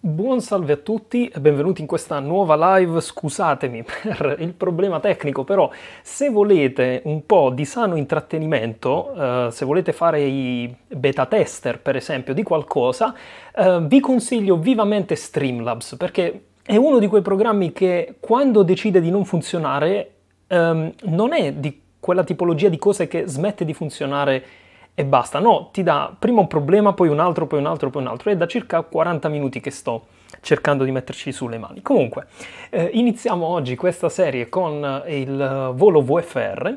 Buon salve a tutti e benvenuti in questa nuova live. Scusatemi per il problema tecnico, però se volete un po' di sano intrattenimento, se volete fare i beta tester per esempio di qualcosa, vi consiglio vivamente Streamlabs, perché è uno di quei programmi che quando decide di non funzionare non è di quella tipologia di cose che smette di funzionare e basta. No, ti dà prima un problema, poi un altro, poi un altro, poi un altro. È da circa 40 minuti che sto cercando di metterci sulle mani. Comunque, iniziamo oggi questa serie con il volo VFR,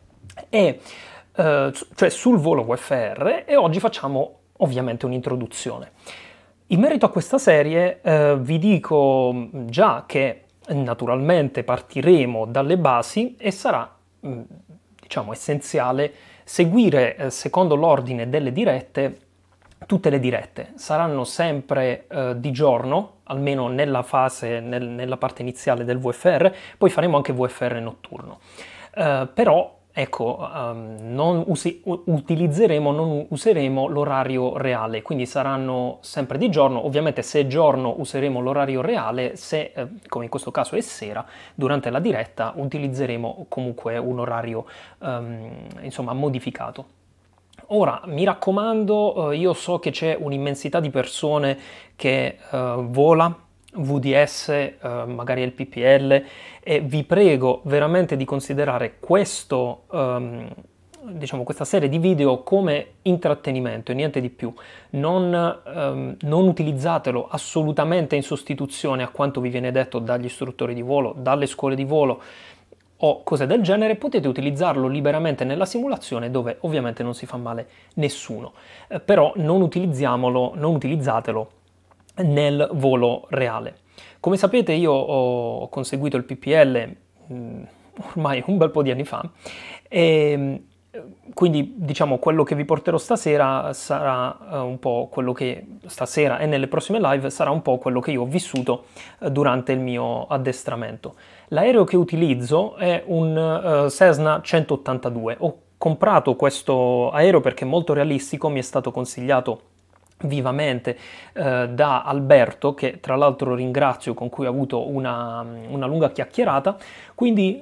cioè sul volo VFR, e oggi facciamo ovviamente un'introduzione. In merito a questa serie vi dico già che naturalmente partiremo dalle basi e sarà, diciamo, essenziale seguire secondo l'ordine delle dirette. Tutte le dirette saranno sempre di giorno, almeno nella fase, nella parte iniziale del VFR, poi faremo anche VFR notturno. Però ecco, non useremo l'orario reale, quindi saranno sempre di giorno. Ovviamente se è giorno useremo l'orario reale, se come in questo caso è sera, durante la diretta utilizzeremo comunque un orario insomma modificato. Ora, mi raccomando, io so che c'è un'immensità di persone che vola VDS, magari il PPL, e vi prego veramente di considerare questo, diciamo, questa serie di video come intrattenimento e niente di più. Non utilizzatelo assolutamente in sostituzione a quanto vi viene detto dagli istruttori di volo, dalle scuole di volo o cose del genere. Potete utilizzarlo liberamente nella simulazione, dove ovviamente non si fa male nessuno, però non utilizzatelo nel volo reale. Come sapete io ho conseguito il PPL ormai un bel po' di anni fa, e quindi diciamo quello che vi porterò stasera sarà un po' quello che stasera e nelle prossime live sarà un po' quello che io ho vissuto durante il mio addestramento. L'aereo che utilizzo è un Cessna 182. Ho comprato questo aereo perché è molto realistico, mi è stato consigliato vivamente da Alberto, che tra l'altro ringrazio, con cui ho avuto una lunga chiacchierata, quindi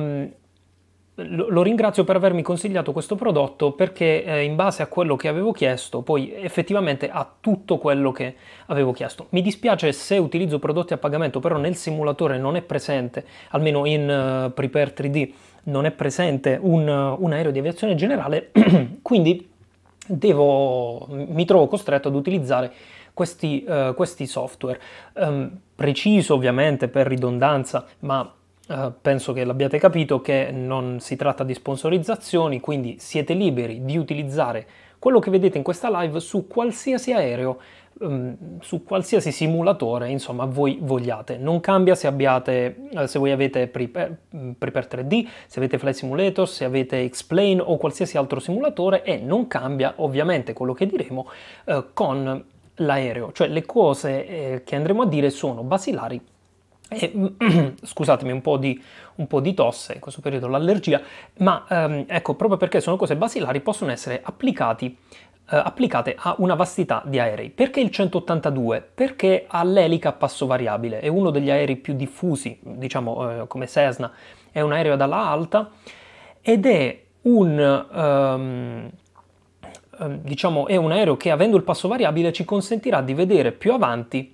lo ringrazio per avermi consigliato questo prodotto, perché in base a quello che avevo chiesto poi effettivamente ha tutto quello che avevo chiesto. Mi dispiace se utilizzo prodotti a pagamento, però nel simulatore non è presente, almeno in Prepare 3D non è presente un aereo di aviazione generale, quindi mi trovo costretto ad utilizzare questi software. Preciso ovviamente per ridondanza, ma penso che l'abbiate capito che non si tratta di sponsorizzazioni, quindi siete liberi di utilizzare quello che vedete in questa live su qualsiasi aereo, su qualsiasi simulatore, insomma, voi vogliate. Non cambia se voi avete Prepare 3D, se avete Flight Simulator, se avete X-Plane o qualsiasi altro simulatore, e non cambia ovviamente quello che diremo con l'aereo. Cioè le cose che andremo a dire sono basilari. E, scusatemi un po' di tosse, in questo periodo l'allergia, ma ecco, proprio perché sono cose basilari possono essere applicate a una vastità di aerei. Perché il 182? Perché ha l'elica a passo variabile, è uno degli aerei più diffusi, diciamo come Cessna, è un aereo ad ala alta ed è diciamo, è un aereo che, avendo il passo variabile, ci consentirà di vedere più avanti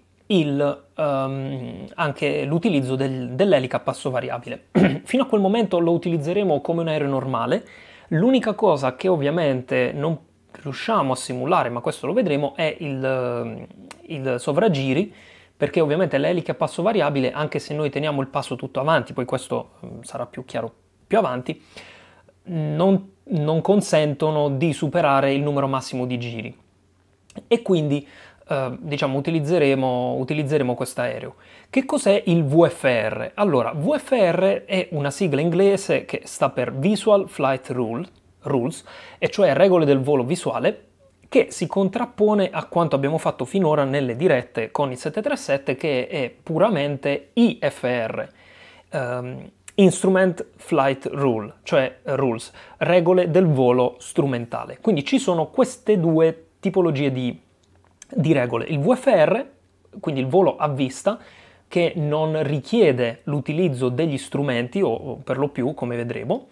anche l'utilizzo dell'elica a passo variabile. Fino a quel momento lo utilizzeremo come un aereo normale. L'unica cosa che ovviamente non riusciamo a simulare, ma questo lo vedremo, è il sovragiri, perché ovviamente l'elica a passo variabile, anche se noi teniamo il passo tutto avanti, poi questo sarà più chiaro più avanti, non consentono di superare il numero massimo di giri, e quindi diciamo utilizzeremo questo aereo. Che cos'è il VFR? Allora, VFR è una sigla inglese che sta per Visual Flight Rules, e cioè regole del volo visuale, che si contrappone a quanto abbiamo fatto finora nelle dirette con il 737, che è puramente IFR, Instrument Flight Rule, cioè rules, regole del volo strumentale. Quindi ci sono queste due tipologie di regole. Il VFR quindi il volo a vista, che non richiede l'utilizzo degli strumenti, o per lo più, come vedremo,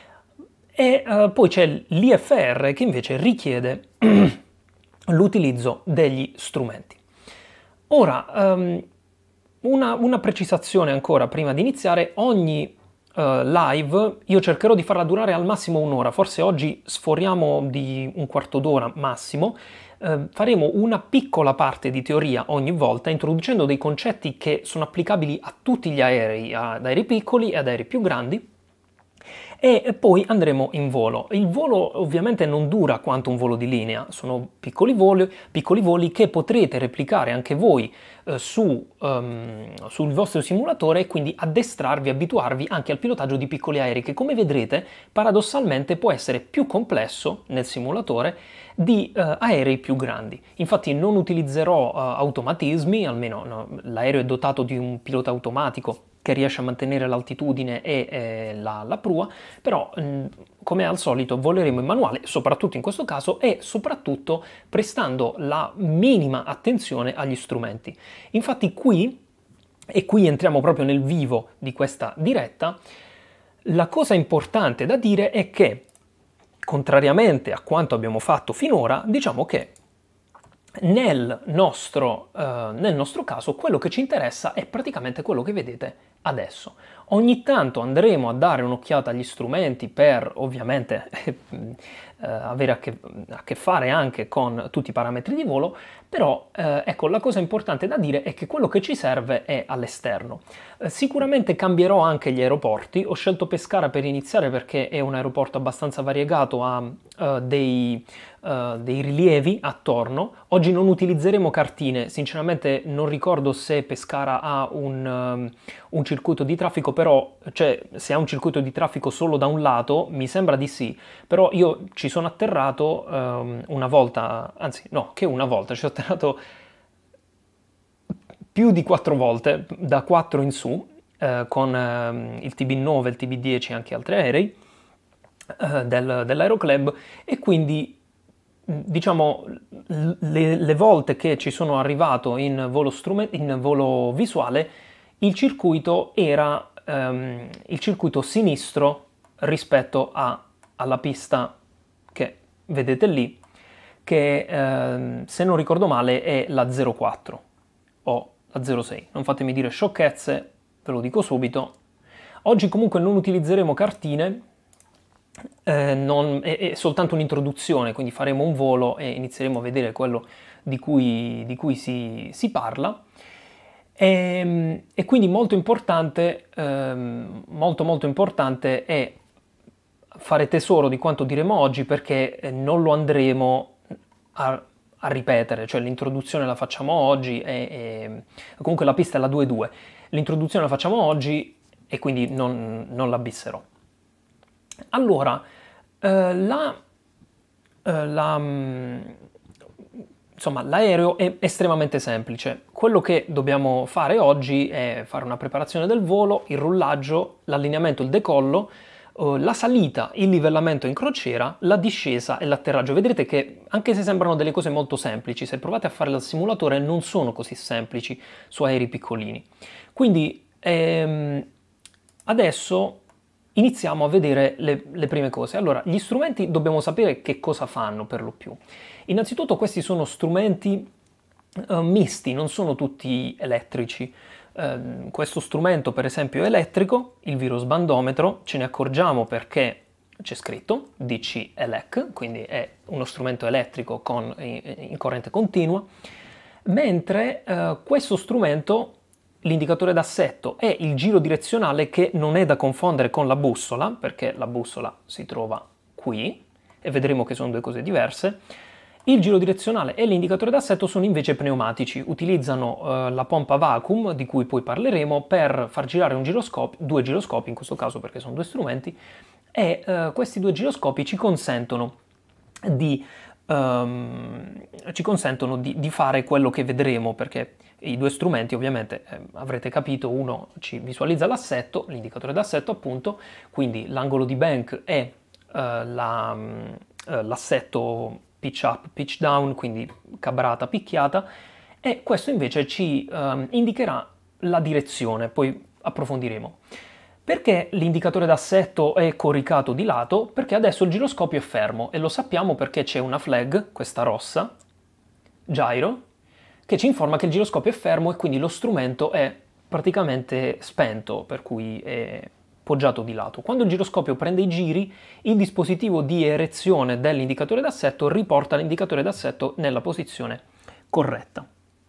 e poi c'è l'IFR che invece richiede l'utilizzo degli strumenti. Ora, una precisazione ancora prima di iniziare: ogni live io cercherò di farla durare al massimo un'ora, forse oggi sforiamo di un quarto d'ora massimo. Faremo una piccola parte di teoria ogni volta, introducendo dei concetti che sono applicabili a tutti gli aerei, ad aerei piccoli e ad aerei più grandi, e poi andremo in volo. Il volo ovviamente non dura quanto un volo di linea, sono piccoli voli che potrete replicare anche voi sul vostro simulatore, e quindi addestrarvi, abituarvi anche al pilotaggio di piccoli aerei, che come vedrete paradossalmente può essere più complesso nel simulatore di aerei più grandi. Infatti non utilizzerò automatismi, almeno no, l'aereo è dotato di un pilota automatico che riesce a mantenere l'altitudine e la prua, però come al solito voleremo in manuale, soprattutto in questo caso, e soprattutto prestando la minima attenzione agli strumenti. Infatti qui entriamo proprio nel vivo di questa diretta, la cosa importante da dire è che, contrariamente a quanto abbiamo fatto finora, diciamo che nel nostro caso quello che ci interessa è praticamente quello che vedete adesso. Ogni tanto andremo a dare un'occhiata agli strumenti per ovviamente avere a che fare anche con tutti i parametri di volo, però ecco, la cosa importante da dire è che quello che ci serve è all'esterno. Sicuramente cambierò anche gli aeroporti. Ho scelto Pescara per iniziare perché è un aeroporto abbastanza variegato, ha dei rilievi attorno. Oggi non utilizzeremo cartine, sinceramente non ricordo se Pescara ha un circuito di traffico, però cioè se ha un circuito di traffico solo da un lato, mi sembra di sì, però io ci sono atterrato una volta, anzi no, che una volta, ci sono atterrato più di 4 volte, da 4 in su, con il TB9, il TB10 e anche altri aerei dell'Aeroclub, e quindi diciamo le volte che ci sono arrivato in volo visuale, il circuito era il circuito sinistro rispetto alla pista che vedete lì, che se non ricordo male è la 04 o la 06. Non fatemi dire sciocchezze, ve lo dico subito. Oggi comunque non utilizzeremo cartine, è soltanto un'introduzione, quindi faremo un volo e inizieremo a vedere quello di cui si parla. E quindi molto importante è fare tesoro di quanto diremo oggi, perché non lo andremo a ripetere, cioè l'introduzione la facciamo oggi e comunque la pista è la 2-2, l'introduzione la facciamo oggi e quindi non la bisserò. Allora, insomma, l'aereo è estremamente semplice. Quello che dobbiamo fare oggi è fare una preparazione del volo, il rullaggio, l'allineamento, il decollo, la salita, il livellamento in crociera, la discesa e l'atterraggio. Vedrete che anche se sembrano delle cose molto semplici, se provate a farle al simulatore non sono così semplici su aerei piccolini. Quindi adesso iniziamo a vedere le prime cose. Allora, gli strumenti dobbiamo sapere che cosa fanno per lo più. Innanzitutto questi sono strumenti misti, non sono tutti elettrici. Questo strumento per esempio è elettrico, il virosbandometro, ce ne accorgiamo perché c'è scritto DC ELEC, quindi è uno strumento elettrico in corrente continua, mentre questo strumento, l'indicatore d'assetto, è il giro direzionale, che non è da confondere con la bussola, perché la bussola si trova qui, e vedremo che sono due cose diverse. Il giro direzionale e l'indicatore d'assetto sono invece pneumatici, utilizzano la pompa vacuum, di cui poi parleremo, per far girare due giroscopi in questo caso, perché sono due strumenti, e questi due giroscopi ci consentono di fare quello che vedremo, perché i due strumenti ovviamente avrete capito, uno ci visualizza l'assetto, l'indicatore d'assetto appunto, quindi l'angolo di bank è l'assetto pitch up, pitch down, quindi cabrata, picchiata, e questo invece ci indicherà la direzione, poi approfondiremo. Perché l'indicatore d'assetto è coricato di lato? Perché adesso il giroscopio è fermo e lo sappiamo perché c'è una flag, questa rossa, gyro, che ci informa che il giroscopio è fermo e quindi lo strumento è praticamente spento, per cui è poggiato di lato. Quando il giroscopio prende i giri, il dispositivo di erezione dell'indicatore d'assetto riporta l'indicatore d'assetto nella posizione corretta.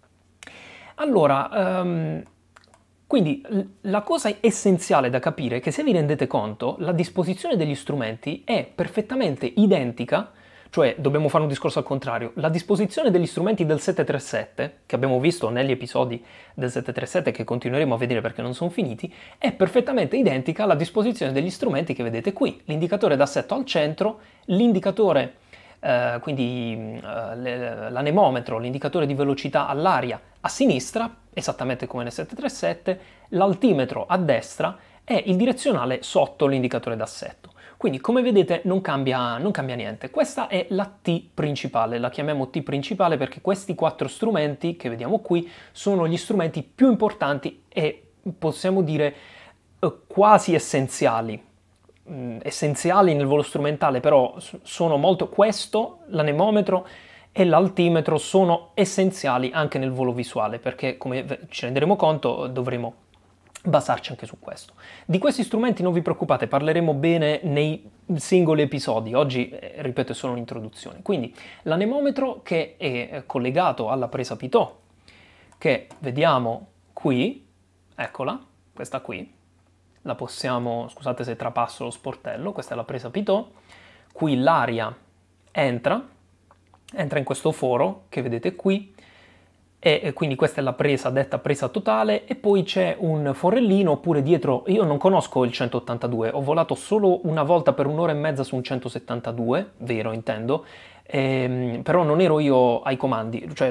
Allora, quindi la cosa essenziale da capire è che se vi rendete conto, la disposizione degli strumenti è perfettamente identica, cioè dobbiamo fare un discorso al contrario, la disposizione degli strumenti del 737, che abbiamo visto negli episodi del 737 che continueremo a vedere perché non sono finiti, è perfettamente identica alla disposizione degli strumenti che vedete qui, l'indicatore d'assetto al centro, l'indicatore l'anemometro, l'indicatore di velocità all'aria a sinistra, esattamente come nel 737, l'altimetro a destra e il direzionale sotto l'indicatore d'assetto. Quindi come vedete non cambia niente. Questa è la T principale, la chiamiamo T principale perché questi 4 strumenti che vediamo qui sono gli strumenti più importanti e possiamo dire quasi essenziali nel volo strumentale, però sono molto, questo, l'anemometro e l'altimetro sono essenziali anche nel volo visuale, perché come ci renderemo conto dovremo basarci anche su questo. Di questi strumenti non vi preoccupate, parleremo bene nei singoli episodi, oggi ripeto è solo un'introduzione. Quindi l'anemometro che è collegato alla presa Pitot, che vediamo qui, eccola, questa qui, la possiamo, scusate se trapasso lo sportello, questa è la presa Pitot, qui l'aria entra in questo foro che vedete qui e quindi questa è la presa detta presa totale e poi c'è un forellino oppure dietro, io non conosco il 182, ho volato solo una volta per un'ora e mezza su un 172, vero intendo, però non ero io ai comandi, cioè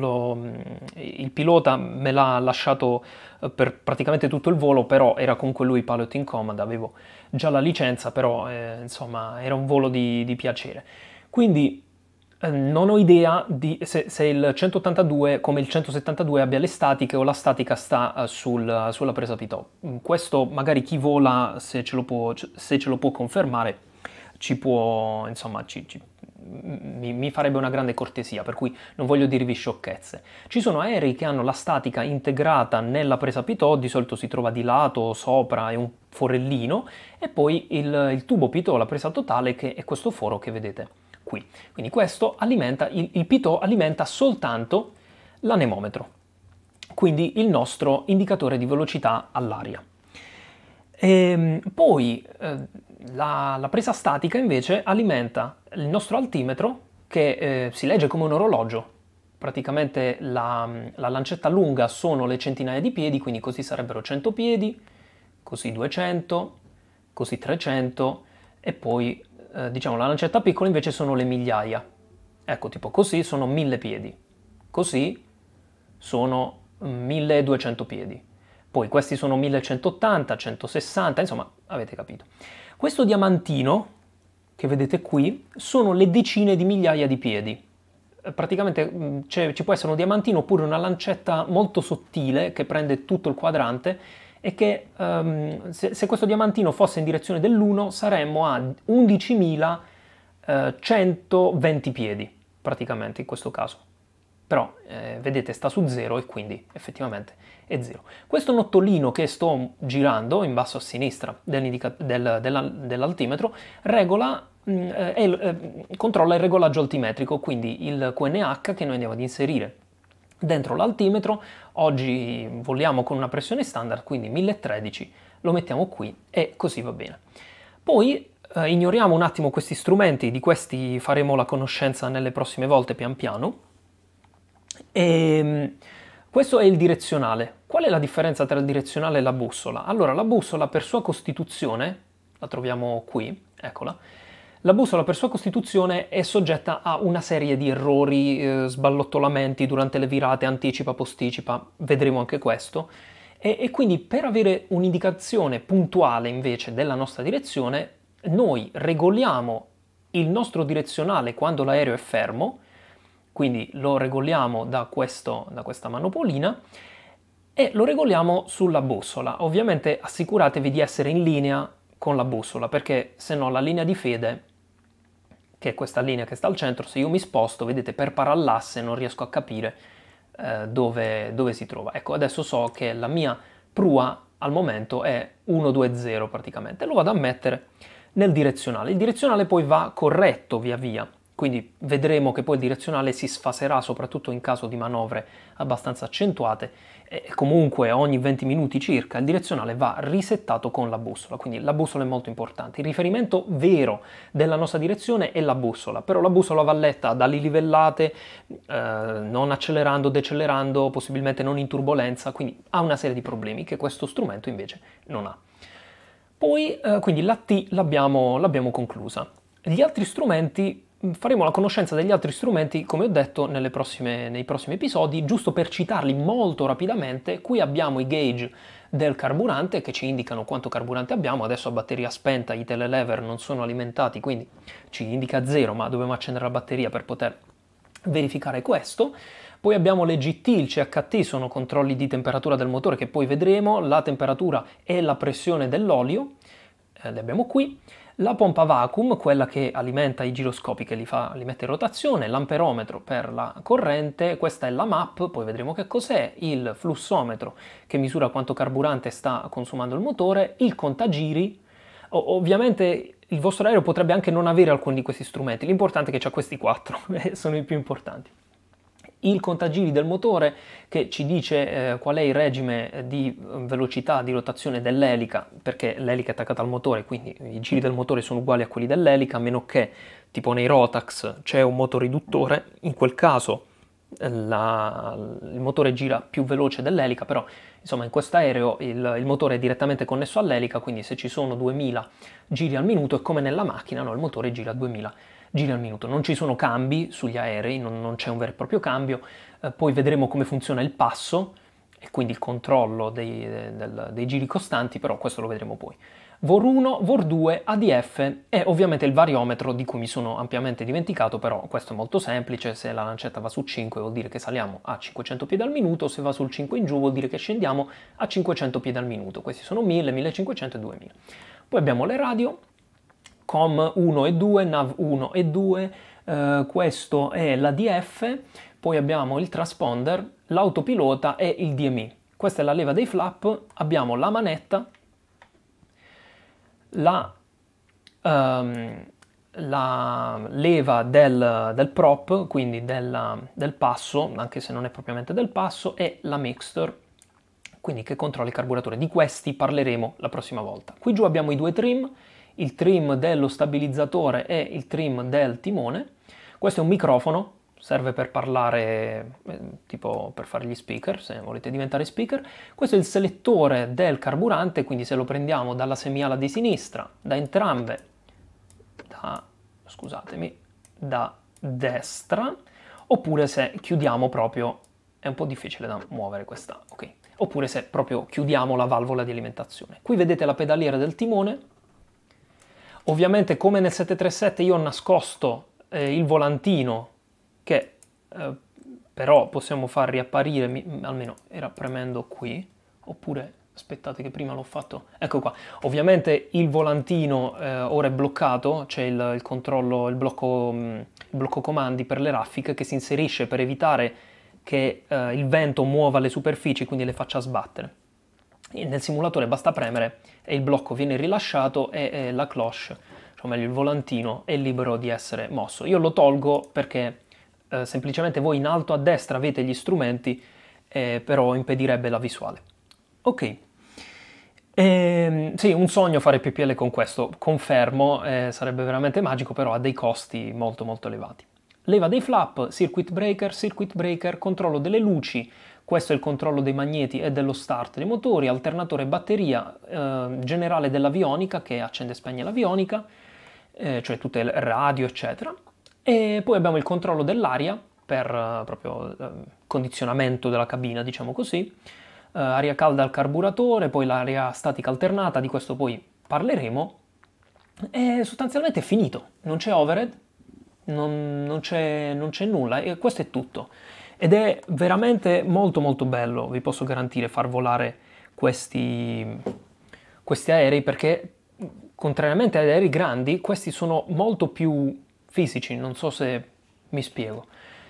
il pilota me l'ha lasciato per praticamente tutto il volo, però era comunque lui pilot in command, avevo già la licenza, però insomma era un volo di piacere. Quindi non ho idea di se il 182 come il 172 abbia le statiche o la statica sta sulla presa Pitot. Questo magari chi vola, se ce lo può confermare, ci può, insomma, mi farebbe una grande cortesia, per cui non voglio dirvi sciocchezze. Ci sono aerei che hanno la statica integrata nella presa Pitot, di solito si trova di lato, sopra, è un forellino, e poi il tubo Pitot, la presa totale, che è questo foro che vedete qui. Quindi questo alimenta, il Pitot alimenta soltanto l'anemometro, quindi il nostro indicatore di velocità all'aria. Poi la presa statica invece alimenta il nostro altimetro che si legge come un orologio. Praticamente la lancetta lunga sono le centinaia di piedi, quindi così sarebbero 100 piedi, così 200, così 300 e poi diciamo la lancetta piccola invece sono le migliaia. Ecco, tipo così sono 1000 piedi, così sono 1200 piedi. Poi questi sono 1180, 160, insomma, avete capito. Questo diamantino che vedete qui sono le decine di migliaia di piedi. Praticamente ci può essere un diamantino oppure una lancetta molto sottile che prende tutto il quadrante e che se questo diamantino fosse in direzione dell'1 saremmo a 11.120 piedi, praticamente in questo caso. Però vedete sta su 0 e quindi effettivamente è 0. Questo nottolino che sto girando in basso a sinistra dell'altimetro controlla il regolaggio altimetrico, quindi il QNH che noi andiamo ad inserire dentro l'altimetro. Oggi voliamo con una pressione standard, quindi 1013, lo mettiamo qui e così va bene. Poi ignoriamo un attimo questi strumenti, di questi faremo la conoscenza nelle prossime volte pian piano. E questo è il direzionale. Qual è la differenza tra il direzionale e la bussola? Allora, la bussola per sua costituzione, la troviamo qui, eccola, la bussola per sua costituzione è soggetta a una serie di errori, sballottolamenti durante le virate, anticipa, posticipa, vedremo anche questo, e quindi per avere un'indicazione puntuale invece della nostra direzione, noi regoliamo il nostro direzionale quando l'aereo è fermo, quindi lo regoliamo da questa manopolina e lo regoliamo sulla bussola. Ovviamente assicuratevi di essere in linea con la bussola, perché se no la linea di fede, che è questa linea che sta al centro, se io mi sposto, vedete, per parallasse non riesco a capire dove si trova. Ecco, adesso so che la mia prua al momento è 1-2-0 praticamente, lo vado a mettere nel direzionale. Il direzionale poi va corretto via via, quindi vedremo che poi il direzionale si sfaserà soprattutto in caso di manovre abbastanza accentuate e comunque ogni 20 minuti circa il direzionale va risettato con la bussola, quindi la bussola è molto importante. Il riferimento vero della nostra direzione è la bussola, però la bussola va letta ad ali livellate, non accelerando, decelerando, possibilmente non in turbolenza, quindi ha una serie di problemi che questo strumento invece non ha. Poi, quindi la T l'abbiamo conclusa. Gli altri strumenti, faremo la conoscenza degli altri strumenti, come ho detto, nei prossimi episodi, giusto per citarli molto rapidamente. Qui abbiamo i gauge del carburante che ci indicano quanto carburante abbiamo. Adesso a batteria spenta i telelever non sono alimentati, quindi ci indica 0, ma dobbiamo accendere la batteria per poter verificare questo. Poi abbiamo le GT, il CHT, sono controlli di temperatura del motore che poi vedremo, la temperatura e la pressione dell'olio, le abbiamo qui. La pompa vacuum, quella che alimenta i giroscopi, che li mette in rotazione, l'amperometro per la corrente, questa è la MAP, poi vedremo che cos'è, il flussometro che misura quanto carburante sta consumando il motore, il contagiri. Ovviamente il vostro aereo potrebbe anche non avere alcuni di questi strumenti, l'importante è che c'ha questi 4, sono i più importanti. Il contagiri del motore che ci dice qual è il regime di velocità di rotazione dell'elica, perché l'elica è attaccata al motore, quindi i giri del motore sono uguali a quelli dell'elica, a meno che tipo nei Rotax c'è un motoriduttore, in quel caso il motore gira più veloce dell'elica, però insomma in quest'aereo il motore è direttamente connesso all'elica, quindi se ci sono 2000 giri al minuto è come nella macchina, no? Il motore gira 2000 giri al minuto. Non ci sono cambi sugli aerei, non c'è un vero e proprio cambio. Poi vedremo come funziona il passo e quindi il controllo dei giri costanti, però questo lo vedremo poi. VOR 1, VOR 2, ADF e ovviamente il variometro di cui mi sono ampiamente dimenticato, però questo è molto semplice. Se la lancetta va su 5 vuol dire che saliamo a 500 piedi al minuto, se va sul 5 in giù vuol dire che scendiamo a 500 piedi al minuto. Questi sono 1000, 1500 e 2000. Poi abbiamo le radio, COM 1 e 2, NAV 1 e 2, questo è l'ADF, poi abbiamo il transponder, l'autopilota e il DMI. Questa è la leva dei flap, abbiamo la manetta, la leva del prop, quindi del passo, anche se non è propriamente del passo, e la mixture, quindi che controlla il carburatore. Di questi parleremo la prossima volta. Qui giù abbiamo i due trim, il trim dello stabilizzatore e il trim del timone. Questo è un microfono, serve per parlare, tipo per fare gli speaker, se volete diventare speaker. Questo è il selettore del carburante, quindi se lo prendiamo dalla semiala di sinistra, da entrambe, da destra, oppure se chiudiamo proprio, è un po' difficile da muovere questa, ok. Oppure se proprio chiudiamo la valvola di alimentazione. Qui vedete la pedaliera del timone. Ovviamente come nel 737 io ho nascosto il volantino che però possiamo far riapparire, almeno era premendo qui, oppure aspettate che prima l'ho fatto, ecco qua. Ovviamente il volantino ora è bloccato, c'è il controllo, il blocco comandi per le raffiche che si inserisce per evitare che il vento muova le superfici, quindi le faccia sbattere. Nel simulatore basta premere e il blocco viene rilasciato e la cloche, cioè meglio il volantino, è libero di essere mosso. Io lo tolgo perché semplicemente voi in alto a destra avete gli strumenti, però impedirebbe la visuale. Ok. Sì, un sogno fare PPL con questo, confermo, sarebbe veramente magico, però ha dei costi molto molto elevati. Leva dei flap, circuit breaker, controllo delle luci, questo è il controllo dei magneti e dello start dei motori, alternatore batteria, generale dell'avionica che accende e spegne l'avionica, cioè tutte le radio eccetera, e poi abbiamo il controllo dell'aria per proprio condizionamento della cabina, diciamo così, aria calda al carburatore, poi l'aria statica alternata, di questo poi parleremo, e sostanzialmente è finito, non c'è overhead, non c'è nulla e questo è tutto. Ed è veramente molto molto bello, vi posso garantire, far volare questi aerei perché contrariamente agli aerei grandi, questi sono molto più fisici, non so se mi spiego.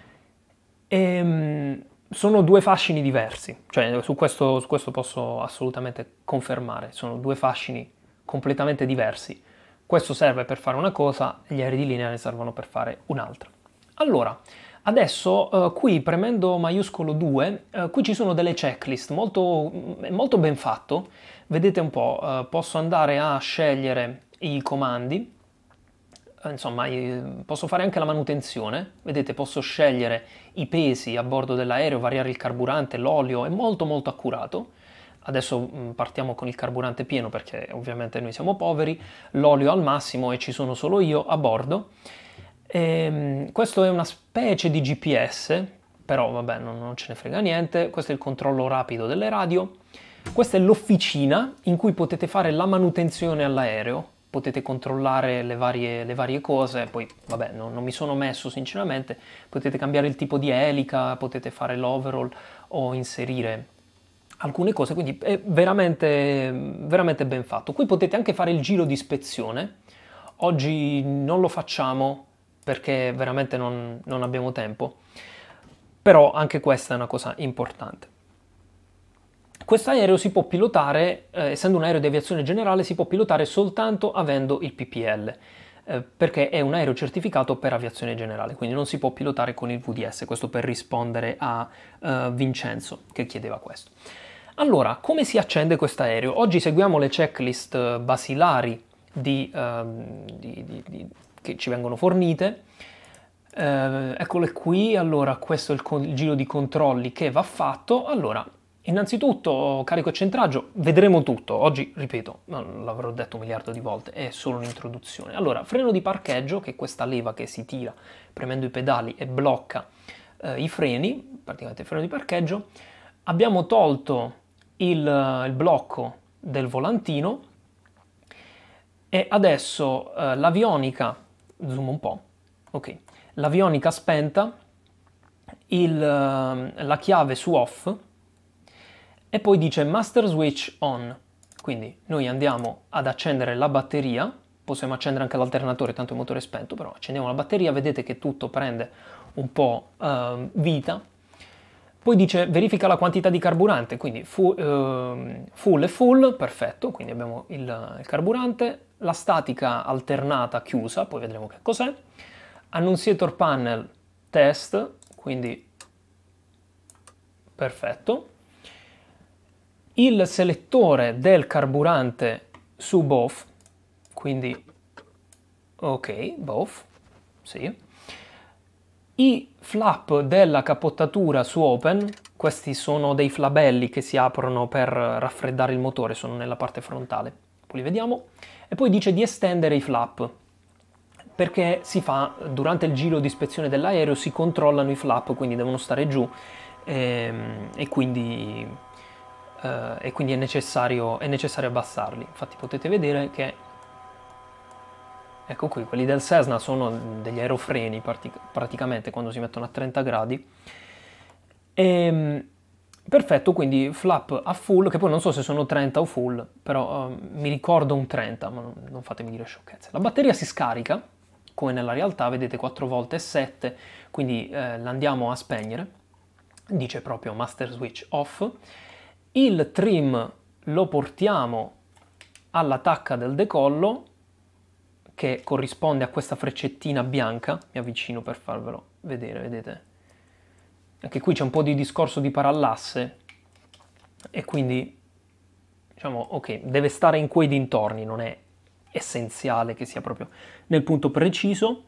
Sono due fascini diversi, cioè su questo posso assolutamente confermare, sono due fascini completamente diversi. Questo serve per fare una cosa, gli aerei di linea ne servono per fare un'altra. Allora, adesso qui premendo maiuscolo 2, qui ci sono delle checklist, molto ben fatto. Vedete un po', posso andare a scegliere i comandi, insomma, posso fare anche la manutenzione, vedete, posso scegliere i pesi a bordo dell'aereo, variare il carburante, l'olio, è molto molto accurato. Adesso partiamo con il carburante pieno perché ovviamente noi siamo poveri, l'olio al massimo e ci sono solo io a bordo. Questo è una specie di GPS, però vabbè non ce ne frega niente, questo è il controllo rapido delle radio. Questa è l'officina in cui potete fare la manutenzione all'aereo, potete controllare le varie cose, poi vabbè non mi sono messo sinceramente, potete cambiare il tipo di elica, potete fare l'overhaul o inserire alcune cose, quindi è veramente, veramente ben fatto. Qui potete anche fare il giro di ispezione, oggi non lo facciamo perché veramente non abbiamo tempo, però anche questa è una cosa importante. Questo aereo si può pilotare, essendo un aereo di aviazione generale, si può pilotare soltanto avendo il PPL, perché è un aereo certificato per aviazione generale, quindi non si può pilotare con il VDS, questo per rispondere a Vincenzo che chiedeva questo. Allora, come si accende questo aereo? Oggi seguiamo le checklist basilari che ci vengono fornite. Eccole qui, allora questo è il giro di controlli che va fatto. Allora, innanzitutto carico e centraggio, vedremo tutto. Oggi, ripeto, l'avrò detto un miliardo di volte, è solo un'introduzione. Allora, freno di parcheggio, che è questa leva che si tira premendo i pedali e blocca i freni, praticamente il freno di parcheggio. Abbiamo tolto il blocco del volantino e adesso l'avionica, zoom un po', ok, l'avionica spenta, la chiave su off e poi dice master switch on, quindi noi andiamo ad accendere la batteria, possiamo accendere anche l'alternatore, tanto il motore è spento, però accendiamo la batteria, vedete che tutto prende un po' vita. Poi dice verifica la quantità di carburante, quindi full e full, perfetto, quindi abbiamo il carburante, la statica alternata chiusa, poi vedremo che cos'è, annunciator panel test, quindi perfetto, il selettore del carburante su both, quindi ok, both, sì. I flap della cappottatura su open, questi sono dei flabelli che si aprono per raffreddare il motore, sono nella parte frontale, poi li vediamo. E poi dice di estendere i flap, perché si fa durante il giro di ispezione dell'aereo, si controllano i flap, quindi devono stare giù e quindi è necessario abbassarli. Infatti potete vedere che, ecco qui, quelli del Cessna sono degli aerofreni praticamente quando si mettono a 30 gradi. Perfetto, quindi flap a full, che poi non so se sono 30 o full, però mi ricordo un 30, ma non fatemi dire sciocchezze. La batteria si scarica, come nella realtà, vedete 4 volte e 7, quindi l'andiamo a spegnere, dice proprio master switch off. Il trim lo portiamo alla tacca del decollo, che corrisponde a questa freccettina bianca, mi avvicino per farvelo vedere, vedete? Anche qui c'è un po' di discorso di parallasse e quindi, diciamo, ok, deve stare in quei dintorni, non è essenziale che sia proprio nel punto preciso.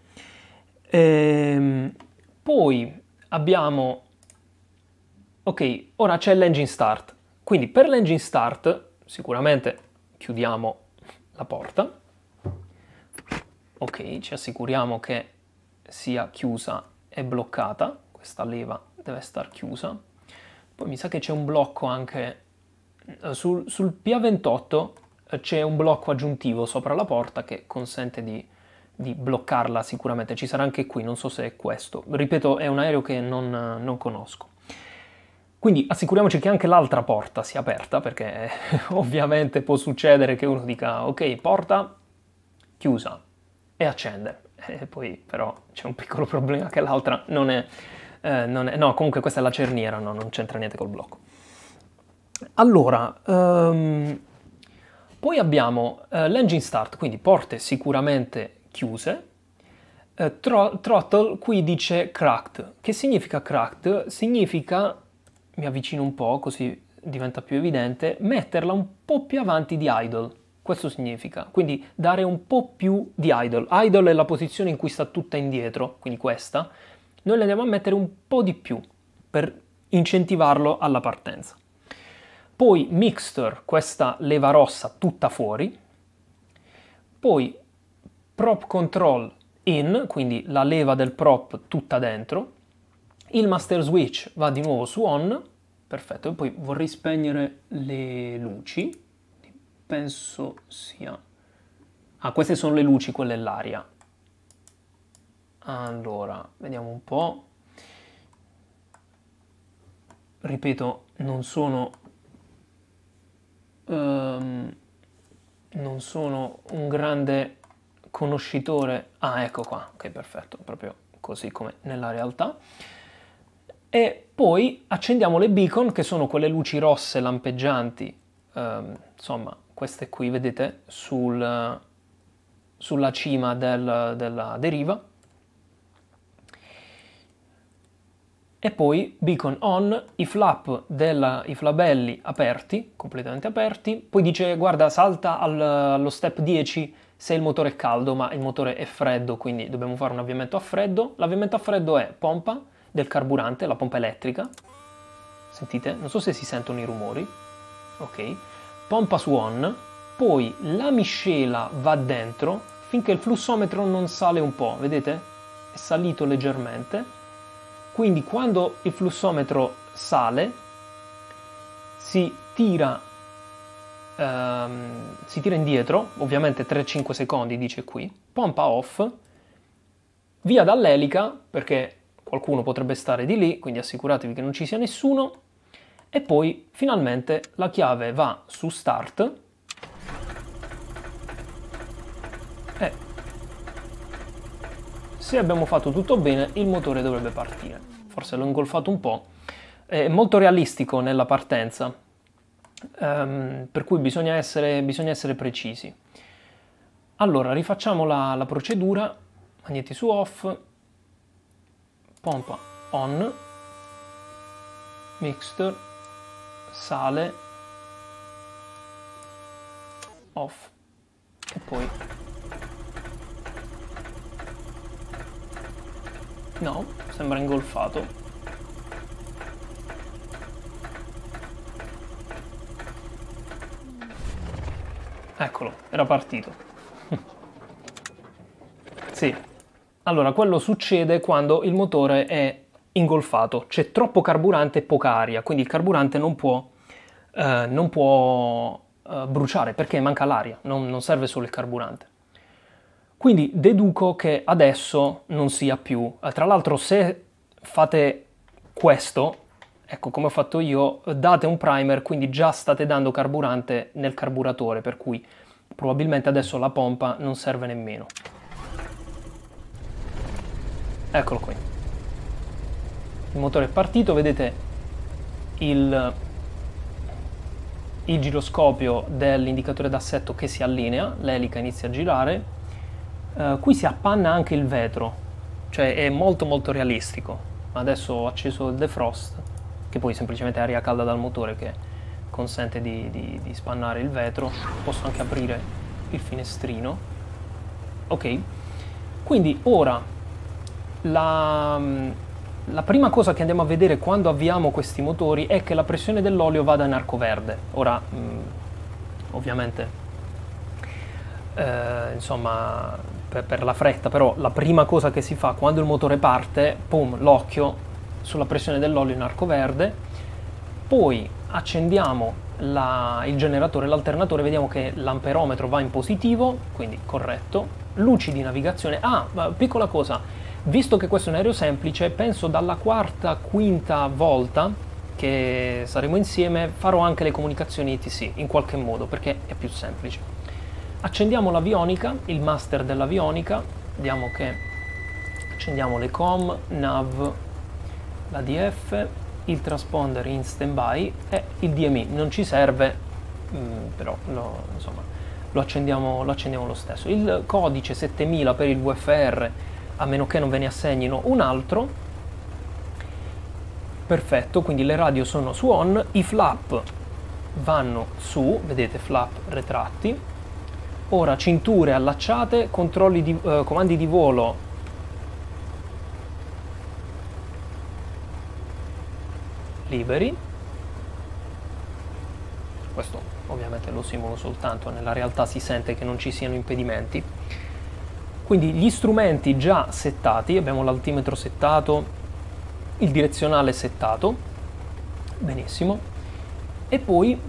Poi abbiamo, ok, ora c'è l'engine start, quindi per l'engine start sicuramente chiudiamo la porta. Ok, ci assicuriamo che sia chiusa e bloccata, questa leva deve star chiusa. Poi mi sa che c'è un blocco anche sul PA28, c'è un blocco aggiuntivo sopra la porta che consente di di bloccarla sicuramente, ci sarà anche qui, non so se è questo. Ripeto, è un aereo che non conosco. Quindi assicuriamoci che anche l'altra porta sia aperta, perché ovviamente può succedere che uno dica ok, porta chiusa e accende. E poi però c'è un piccolo problema che l'altra non è... no, comunque questa è la cerniera, no, non c'entra niente col blocco. Allora, poi abbiamo l'engine start, quindi porte sicuramente chiuse. Throttle qui dice cracked. Che significa cracked? Significa, mi avvicino un po' così diventa più evidente, metterla un po' più avanti di idle. Questo significa, quindi dare un po' più di idle. Idle è la posizione in cui sta tutta indietro, quindi questa. Noi le andiamo a mettere un po' di più per incentivarlo alla partenza. Poi mixture, questa leva rossa tutta fuori. Poi prop control in, quindi la leva del prop tutta dentro. Il master switch va di nuovo su on. Perfetto, e poi vorrei spegnere le luci. Penso sia... Ah, queste sono le luci, quella è l'aria. Allora, vediamo un po'. Ripeto, non sono un grande conoscitore. Ah, ecco qua, ok, perfetto, proprio così come nella realtà. E poi accendiamo le beacon, che sono quelle luci rosse lampeggianti, insomma, queste qui, vedete, sulla cima della deriva. E poi beacon on, i flabelli aperti, completamente aperti. Poi dice, guarda, salta allo step 10 se il motore è caldo, ma il motore è freddo, quindi dobbiamo fare un avviamento a freddo. L'avviamento a freddo è pompa del carburante, la pompa elettrica. Sentite? Non so se si sentono i rumori. Ok. Pompa su on. Poi la miscela va dentro finché il flussometro non sale un po'. Vedete? È salito leggermente. Quindi quando il flussometro sale si tira indietro, ovviamente 3-5 secondi dice qui, pompa off, via dall'elica perché qualcuno potrebbe stare di lì, quindi assicuratevi che non ci sia nessuno, e poi finalmente la chiave va su start e se abbiamo fatto tutto bene il motore dovrebbe partire. Forse l'ho ingolfato un po', è molto realistico nella partenza, per cui bisogna essere precisi. Allora, rifacciamo la procedura, magneti su off, pompa on, mixture, sale, off, e poi... No, sembra ingolfato. Eccolo, era partito. Sì. Allora, quello succede quando il motore è ingolfato. C'è troppo carburante e poca aria, quindi il carburante non può bruciare perché manca l'aria, non serve solo il carburante. Quindi deduco che adesso non sia più. Tra l'altro se fate questo, ecco come ho fatto io, date un primer, quindi già state dando carburante nel carburatore, per cui probabilmente adesso la pompa non serve nemmeno. Eccolo qui. Il motore è partito, vedete il giroscopio dell'indicatore d'assetto che si allinea, l'elica inizia a girare. Qui si appanna anche il vetro, cioè è molto molto realistico. Adesso ho acceso il defrost, che poi semplicemente è aria calda dal motore che consente di spannare il vetro. Posso anche aprire il finestrino. Ok, quindi ora la prima cosa che andiamo a vedere quando avviamo questi motori è che la pressione dell'olio vada in arco verde. Ora, ovviamente, insomma, per la fretta, però la prima cosa che si fa quando il motore parte, pum, l'occhio sulla pressione dell'olio in arco verde. Poi accendiamo il generatore, l'alternatore, vediamo che l'amperometro va in positivo, quindi corretto. luci di navigazione. Piccola cosa, visto che questo è un aereo semplice, penso dalla quarta, quinta volta che saremo insieme farò anche le comunicazioni ETC in qualche modo, perché è più semplice. Accendiamo l'avionica, il master dell'avionica, vediamo che accendiamo le com, nav, l'ADF, il transponder in standby e il DMI non ci serve, però insomma, lo accendiamo lo stesso. Il codice 7000 per il VFR, a meno che non ve ne assegnino un altro. Perfetto, quindi le radio sono su on, i flap vanno su, vedete flap retratti. Ora cinture allacciate, comandi di volo liberi. Questo ovviamente lo simulo soltanto, nella realtà si sente che non ci siano impedimenti. Quindi gli strumenti già settati, abbiamo l'altimetro settato, il direzionale settato, benissimo, e poi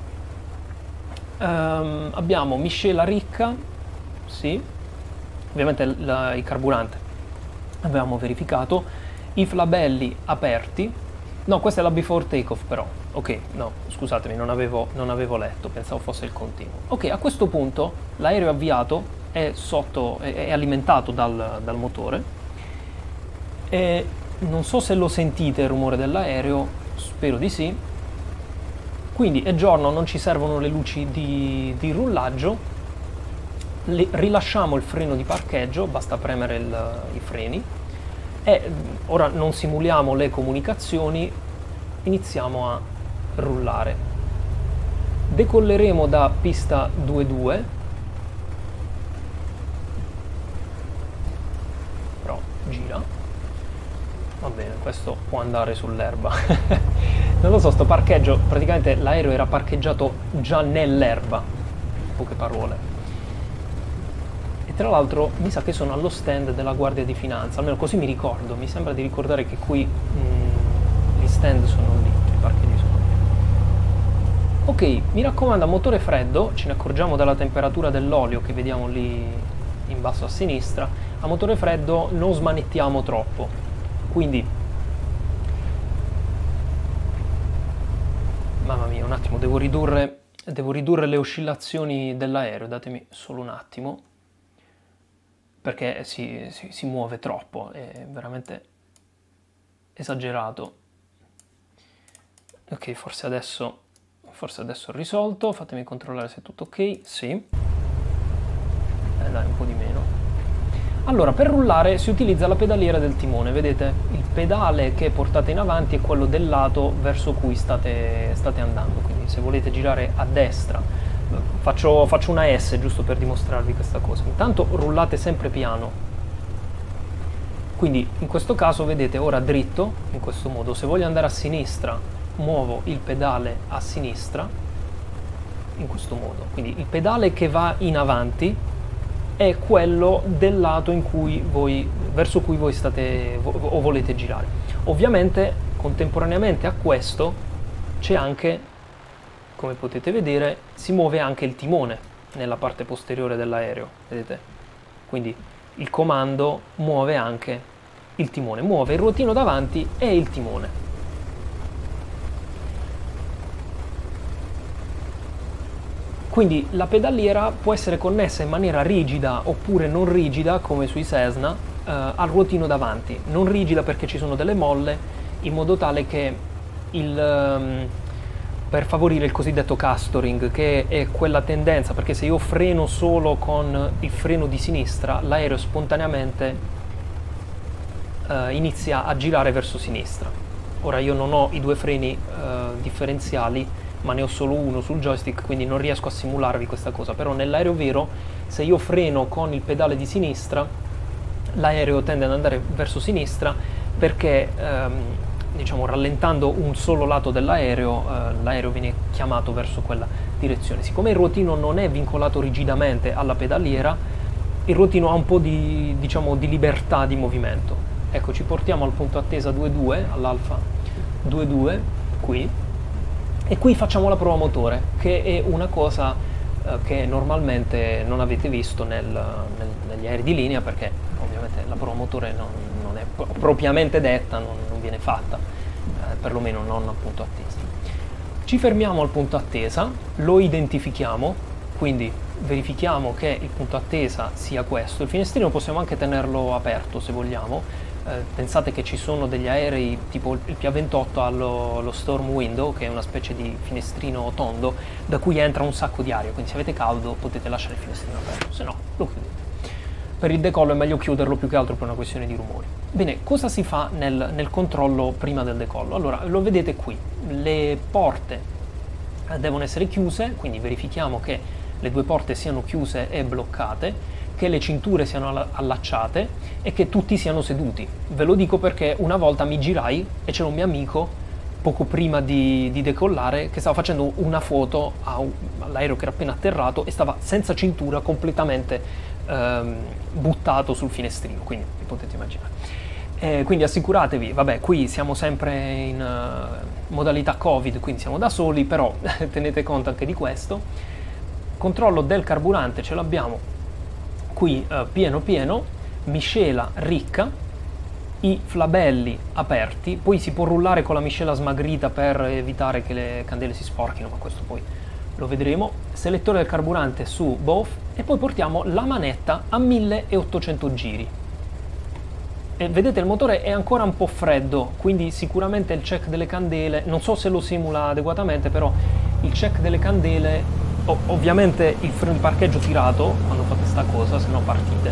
abbiamo miscela ricca, sì, ovviamente il carburante avevamo verificato, i flabelli aperti. No, questa è la before takeoff però. Ok, no, scusatemi, non avevo letto, pensavo fosse il continuo. Ok, a questo punto l'aereo avviato è alimentato dal motore. E non so se lo sentite il rumore dell'aereo, spero di sì. Quindi è giorno, non ci servono le luci di rullaggio. Rilasciamo il freno di parcheggio, basta premere i freni. E ora non simuliamo le comunicazioni, iniziamo a rullare. Decolleremo da pista 2-2, però gira, va bene, questo può andare sull'erba. Non lo so, sto parcheggio, praticamente l'aereo era parcheggiato già nell'erba, in poche parole. Tra l'altro mi sa che sono allo stand della Guardia di Finanza, almeno così mi ricordo, mi sembra di ricordare che qui gli stand sono lì, i parcheggi sono lì. Ok, mi raccomando, a motore freddo, ce ne accorgiamo dalla temperatura dell'olio che vediamo lì in basso a sinistra, a motore freddo non smanettiamo troppo, quindi, mamma mia, un attimo, devo ridurre le oscillazioni dell'aereo, datemi solo un attimo. Perché si muove troppo, è veramente esagerato. Ok, forse adesso ho risolto, fatemi controllare se è tutto ok, sì. Dai, un po' di meno. Allora, per rullare si utilizza la pedaliera del timone, vedete? Il pedale che portate in avanti è quello del lato verso cui state andando, quindi se volete girare a destra, faccio una S giusto per dimostrarvi questa cosa. Intanto rullate sempre piano, quindi in questo caso vedete ora dritto, in questo modo. Se voglio andare a sinistra muovo il pedale a sinistra in questo modo, quindi il pedale che va in avanti è quello del lato verso cui voi state o volete girare. Ovviamente contemporaneamente a questo c'è anche, come potete vedere, si muove anche il timone nella parte posteriore dell'aereo, vedete? Quindi il comando muove anche il timone, muove il ruotino davanti e il timone. Quindi la pedaliera può essere connessa in maniera rigida oppure non rigida, come sui Cessna, al ruotino davanti. Non rigida perché ci sono delle molle, in modo tale che per favorire il cosiddetto castoring, che è quella tendenza, perché se io freno solo con il freno di sinistra, l'aereo spontaneamente inizia a girare verso sinistra. Ora io non ho i due freni differenziali, ma ne ho solo uno sul joystick, quindi non riesco a simularvi questa cosa, però nell'aereo vero, se io freno con il pedale di sinistra, l'aereo tende ad andare verso sinistra perché diciamo rallentando un solo lato dell'aereo, l'aereo viene chiamato verso quella direzione. Siccome il ruotino non è vincolato rigidamente alla pedaliera, il ruotino ha un po' di, diciamo, di libertà di movimento. Ecco, ci portiamo al punto attesa 2.2, all'alfa 2.2 qui, e qui facciamo la prova motore, che è una cosa che normalmente non avete visto negli aerei di linea, perché ovviamente la prova motore non è propriamente detta, non viene fatta, perlomeno non al punto attesa. Ci fermiamo al punto attesa, lo identifichiamo, quindi verifichiamo che il punto attesa sia questo. Il finestrino possiamo anche tenerlo aperto se vogliamo. Pensate che ci sono degli aerei tipo il PA28 ha lo storm window, che è una specie di finestrino tondo da cui entra un sacco di aria, quindi se avete caldo potete lasciare il finestrino aperto, se no lo chiudete. Per il decollo è meglio chiuderlo, più che altro per una questione di rumori. Bene, cosa si fa nel controllo prima del decollo? Allora, lo vedete qui, le porte devono essere chiuse, quindi verifichiamo che le due porte siano chiuse e bloccate, che le cinture siano allacciate e che tutti siano seduti. Ve lo dico perché una volta mi girai e c'era un mio amico poco prima di decollare che stava facendo una foto all'aereo che era appena atterrato e stava senza cintura, completamente buttato sul finestrino, quindi vi potete immaginare. Quindi assicuratevi, vabbè, qui siamo sempre in modalità Covid, quindi siamo da soli, però tenete conto anche di questo. Controllo del carburante ce l'abbiamo qui pieno pieno, miscela ricca, i flabelli aperti, poi si può rullare con la miscela smagrita per evitare che le candele si sporchino, ma questo poi lo vedremo. Selettore del carburante su both e poi portiamo la manetta a 1800 giri. E vedete il motore è ancora un po' freddo, quindi sicuramente il check delle candele, non so se lo simula adeguatamente, però il check delle candele, ovviamente il freno di parcheggio tirato quando fate sta cosa, se no partite.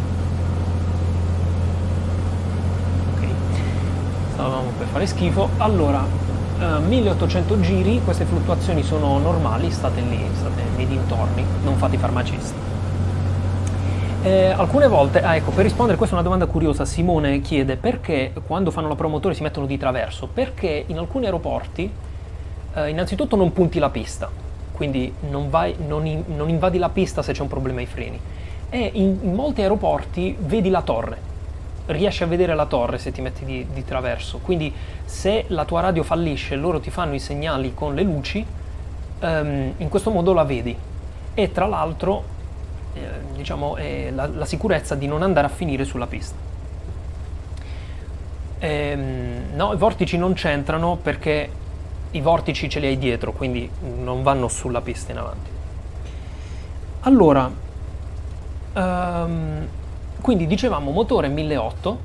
Ok, stavamo per fare schifo. Allora 1800 giri, queste fluttuazioni sono normali, state lì, state nei dintorni, non fate i farmacisti. Alcune volte, ecco, per rispondere, questa è una domanda curiosa, Simone chiede perché quando fanno la prova motore si mettono di traverso. Perché in alcuni aeroporti innanzitutto non punti la pista, quindi non invadi la pista se c'è un problema ai freni, e in molti aeroporti vedi la torre, riesci a vedere la torre se ti metti di traverso, quindi se la tua radio fallisce e loro ti fanno i segnali con le luci, in questo modo la vedi. E tra l'altro diciamo è la sicurezza di non andare a finire sulla pista. No, i vortici non c'entrano perché i vortici ce li hai dietro, quindi non vanno sulla pista in avanti. Allora, quindi dicevamo motore 1800,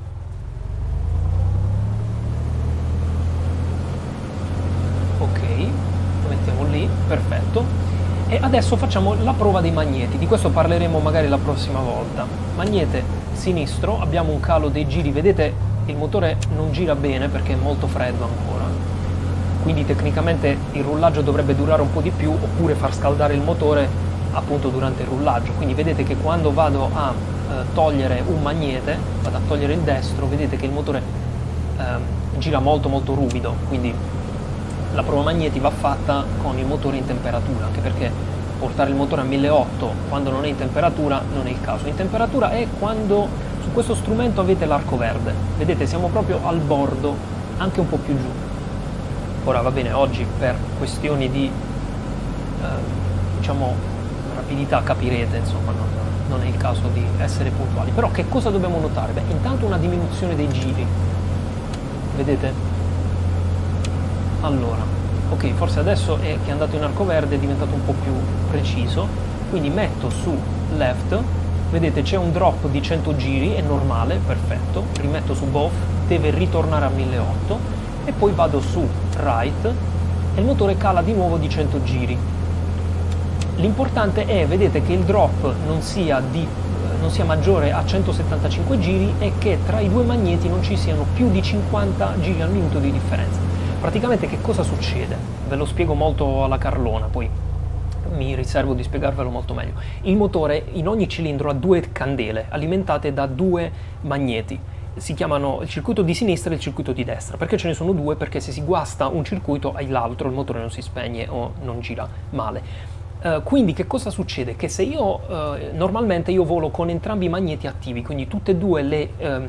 ok, lo mettiamo lì, perfetto. E adesso facciamo la prova dei magneti, di questo parleremo magari la prossima volta. Magnete sinistro, abbiamo un calo dei giri, vedete il motore non gira bene perché è molto freddo ancora, quindi tecnicamente il rullaggio dovrebbe durare un po' di più, oppure far scaldare il motore appunto durante il rullaggio. Quindi vedete che quando vado a togliere un magnete, vado a togliere il destro, vedete che il motore gira molto molto ruvido, quindi la prova magneti va fatta con il motore in temperatura, anche perché portare il motore a 1800 quando non è in temperatura non è il caso. In temperatura è quando su questo strumento avete l'arco verde, vedete siamo proprio al bordo, anche un po' più giù. Ora va bene, oggi per questioni di diciamo rapidità capirete, insomma non è il caso di essere puntuali, però che cosa dobbiamo notare? Beh, intanto una diminuzione dei giri, vedete? Allora, ok, forse adesso che è andato in arco verde è diventato un po' più preciso, quindi metto su left, vedete c'è un drop di 100 giri, è normale, perfetto, rimetto su both, deve ritornare a 1800 e poi vado su right e il motore cala di nuovo di 100 giri. L'importante è, vedete, che il drop non sia maggiore a 175 giri e che tra i due magneti non ci siano più di 50 giri al minuto di differenza. Praticamente che cosa succede? Ve lo spiego molto alla Carlona, poi mi riservo di spiegarvelo molto meglio. Il motore in ogni cilindro ha due candele alimentate da due magneti. Si chiamano il circuito di sinistra e il circuito di destra. Perché ce ne sono due? Perché se si guasta un circuito l'altro, il motore non si spegne o non gira male. Quindi che cosa succede? Che se normalmente io volo con entrambi i magneti attivi, quindi tutte e due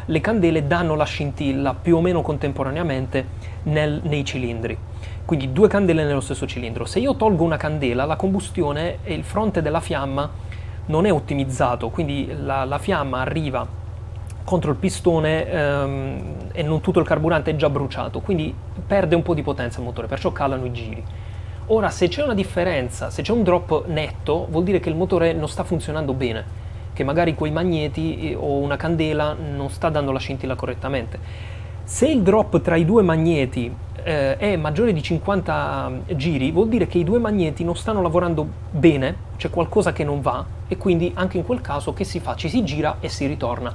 le candele danno la scintilla più o meno contemporaneamente nei cilindri. Quindi 2 candele nello stesso cilindro. Se io tolgo una candela, la combustione e il fronte della fiamma non è ottimizzato, quindi la fiamma arriva contro il pistone e non tutto il carburante è già bruciato, quindi perde un po' di potenza il motore, perciò calano i giri. Ora, se c'è una differenza, se c'è un drop netto, vuol dire che il motore non sta funzionando bene, che magari quei magneti o una candela non sta dando la scintilla correttamente. Se il drop tra i 2 magneti è maggiore di 50 giri, vuol dire che i 2 magneti non stanno lavorando bene, c'è qualcosa che non va, e quindi anche in quel caso che si fa? Ci si gira e si ritorna,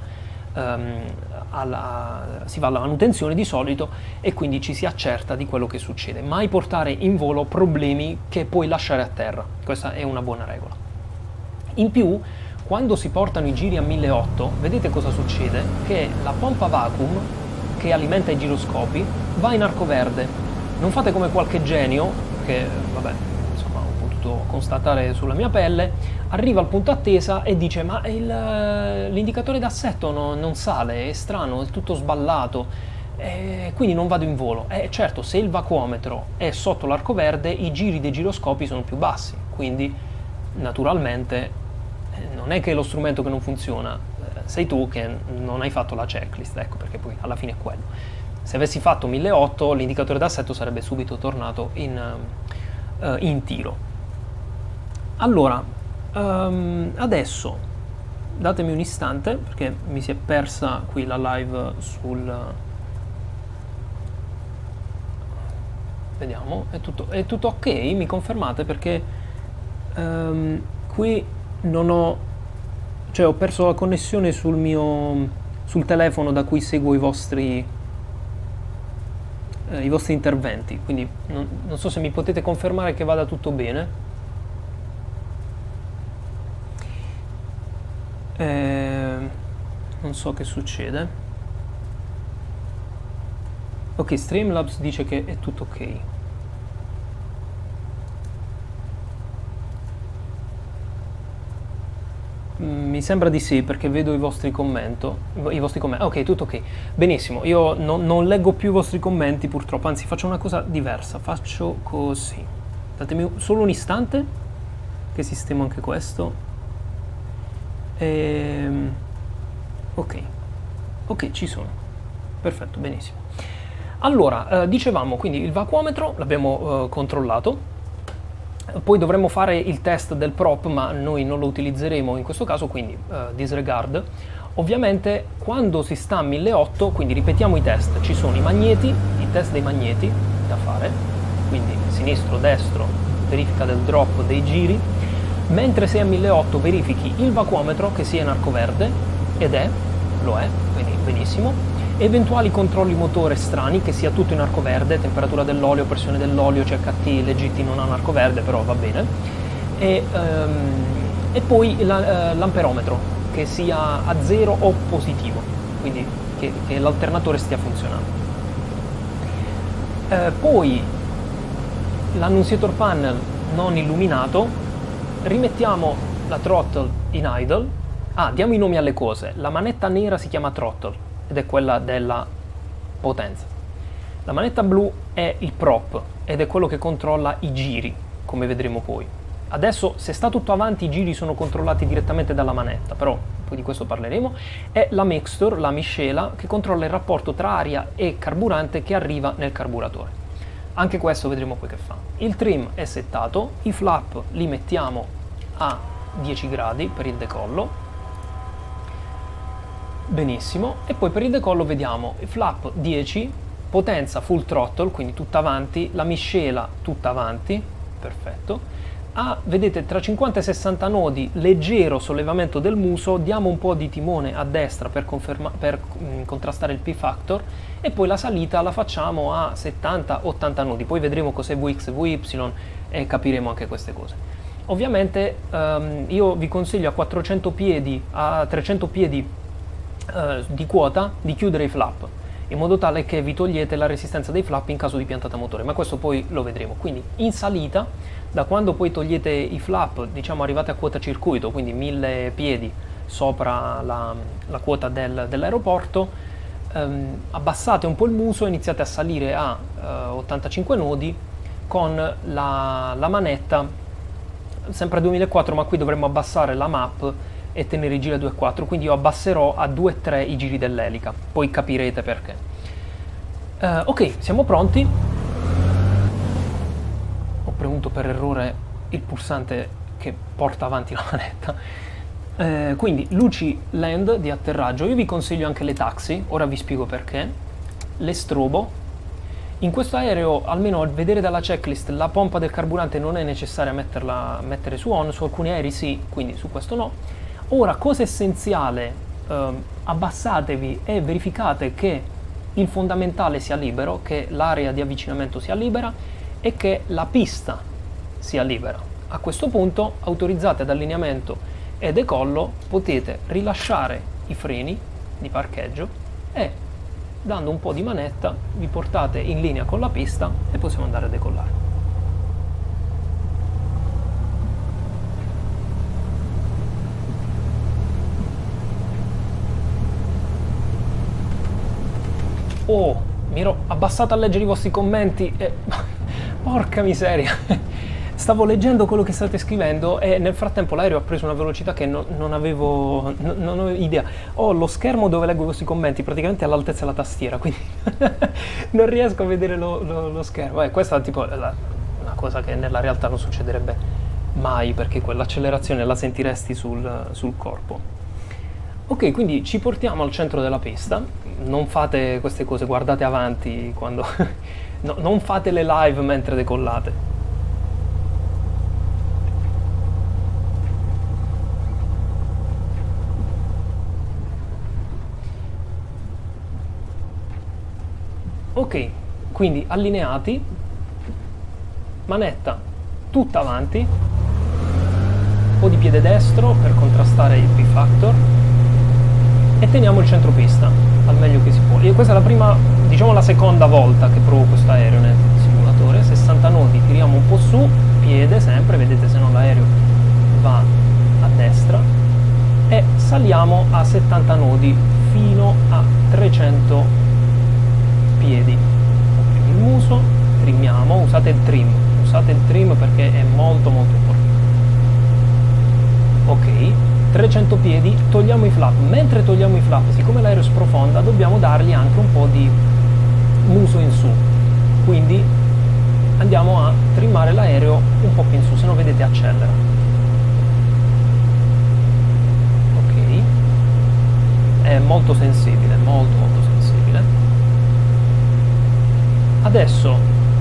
si va alla manutenzione di solito e quindi ci si accerta di quello che succede. Mai portare in volo problemi che puoi lasciare a terra, questa è una buona regola. In più, quando si portano i giri a 1800, vedete cosa succede? Che la pompa vacuum che alimenta i giroscopi va in arco verde. Non fate come qualche genio, che vabbè, insomma, ho potuto constatare sulla mia pelle, arriva al punto attesa e dice ma l'indicatore d'assetto non sale, è strano, è tutto sballato, quindi non vado in volo. Certo, se il vacuometro è sotto l'arco verde, i giri dei giroscopi sono più bassi, quindi naturalmente non è che è lo strumento che non funziona, sei tu che non hai fatto la checklist, ecco, perché poi alla fine è quello. Se avessi fatto 1800, l'indicatore d'assetto sarebbe subito tornato in tiro. Allora, adesso datemi un istante, perché mi si è persa qui la live vediamo, è tutto ok? Mi confermate? Perché qui non ho... cioè ho perso la connessione sul telefono da cui seguo i vostri interventi, quindi non so se mi potete confermare che vada tutto bene. Non so che succede. Ok, Streamlabs dice che è tutto ok. Mi sembra di sì, perché vedo i vostri commenti. Ok, tutto ok. Benissimo, io non leggo più i vostri commenti purtroppo, anzi faccio una cosa diversa, faccio così. Datemi solo un istante che sistemo anche questo. Ok, ci sono. Perfetto, benissimo. Allora, dicevamo, quindi il vacuometro l'abbiamo controllato. Poi dovremmo fare il test del prop, ma noi non lo utilizzeremo in questo caso, quindi disregard. Ovviamente quando si sta a 1800, quindi ripetiamo i test, ci sono i magneti, i test dei magneti da fare, quindi sinistro, destro, verifica del drop dei giri, mentre sei a 1800 verifichi il vacuometro che sia in arco verde, lo è, quindi benissimo, eventuali controlli motore strani, che sia tutto in arco verde, temperatura dell'olio, pressione dell'olio, CHT, l'EGT non ha un arco verde, però va bene, e poi l'amperometro, che sia a 0 o positivo, quindi che l'alternatore stia funzionando. Poi l'annunciator panel non illuminato, rimettiamo la throttle in idle. Diamo i nomi alle cose. La manetta nera si chiama throttle ed è quella della potenza. La manetta blu è il prop ed è quello che controlla i giri, come vedremo poi. Adesso, se sta tutto avanti, i giri sono controllati direttamente dalla manetta, però poi di questo parleremo. È la mixture, la miscela, che controlla il rapporto tra aria e carburante che arriva nel carburatore. Anche questo vedremo poi che fa. Il trim è settato, i flap li mettiamo a 10 gradi per il decollo. Benissimo, e poi per il decollo vediamo il flap 10, potenza full throttle, quindi tutta avanti, la miscela tutta avanti, perfetto. Vedete, tra 50 e 60 nodi, leggero sollevamento del muso, diamo un po' di timone a destra per contrastare il P-factor, e poi la salita la facciamo a 70-80 nodi, poi vedremo cos'è Vx e Vy e capiremo anche queste cose. Ovviamente io vi consiglio a 400 piedi, a 300 piedi di quota, di chiudere i flap, in modo tale che vi togliete la resistenza dei flap in caso di piantata motore, ma questo poi lo vedremo. Quindi in salita, da quando poi togliete i flap, diciamo arrivate a quota circuito, quindi 1000 piedi sopra la quota dell'aeroporto, abbassate un po' il muso e iniziate a salire a 85 nodi con la manetta, sempre a 2004, ma qui dovremmo abbassare la map e tenere i giri a 2,4, quindi io abbasserò a 2,3 i giri dell'elica, poi capirete perché. Ok, siamo pronti. Ho premuto per errore il pulsante che porta avanti la manetta. Quindi luci land di atterraggio, io vi consiglio anche le taxi, ora vi spiego perché, le strobo. In questo aereo, almeno a vedere dalla checklist, la pompa del carburante non è necessaria mettere su on, su alcuni aerei sì, quindi su questo no. Ora, cosa essenziale, abbassatevi e verificate che il fondamentale sia libero, che l'area di avvicinamento sia libera e che la pista sia libera. A questo punto, autorizzate ad allineamento e decollo, potete rilasciare i freni di parcheggio e dando un po' di manetta vi portate in linea con la pista e possiamo andare a decollare. Oh, mi ero abbassato a leggere i vostri commenti e porca miseria. Stavo leggendo quello che state scrivendo e nel frattempo l'aereo ha preso una velocità che non avevo idea. Ho lo schermo dove leggo i vostri commenti praticamente all'altezza della tastiera, quindi non riesco a vedere lo schermo. Questa è tipo una cosa che nella realtà non succederebbe mai, perché quell'accelerazione la sentiresti sul corpo. Ok, quindi ci portiamo al centro della pista. Non fate queste cose, guardate avanti quando... no, non fate le live mentre decollate. Ok, quindi allineati, manetta tutta avanti, un po' di piede destro per contrastare il P-Factor e teniamo il centropista al meglio che si può. E questa è la prima, diciamo la seconda volta che provo questo aereo nel simulatore. 60 nodi, tiriamo un po' su, piede sempre, vedete se no l'aereo va a destra e saliamo a 70 nodi fino a 300 piedi. Comprimiamo il muso, trimmiamo, usate il trim perché è molto importante. Ok, 300 piedi, togliamo i flap. Mentre togliamo i flap, siccome l'aereo sprofonda, dobbiamo dargli anche un po' di muso in su, quindi andiamo a trimmare l'aereo un po' più in su, se no vedete accelera. Ok, è molto sensibile, molto sensibile. Adesso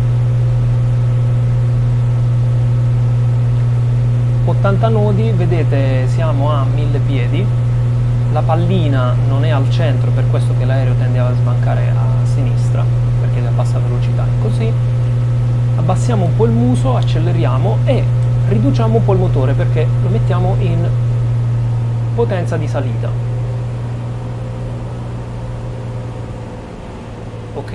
80 nodi, vedete siamo a 1000 piedi, la pallina non è al centro, per questo che l'aereo tende a sbancare a sinistra, perché a bassa velocità è così. Abbassiamo un po' il muso, acceleriamo e riduciamo un po' il motore perché lo mettiamo in potenza di salita. Ok.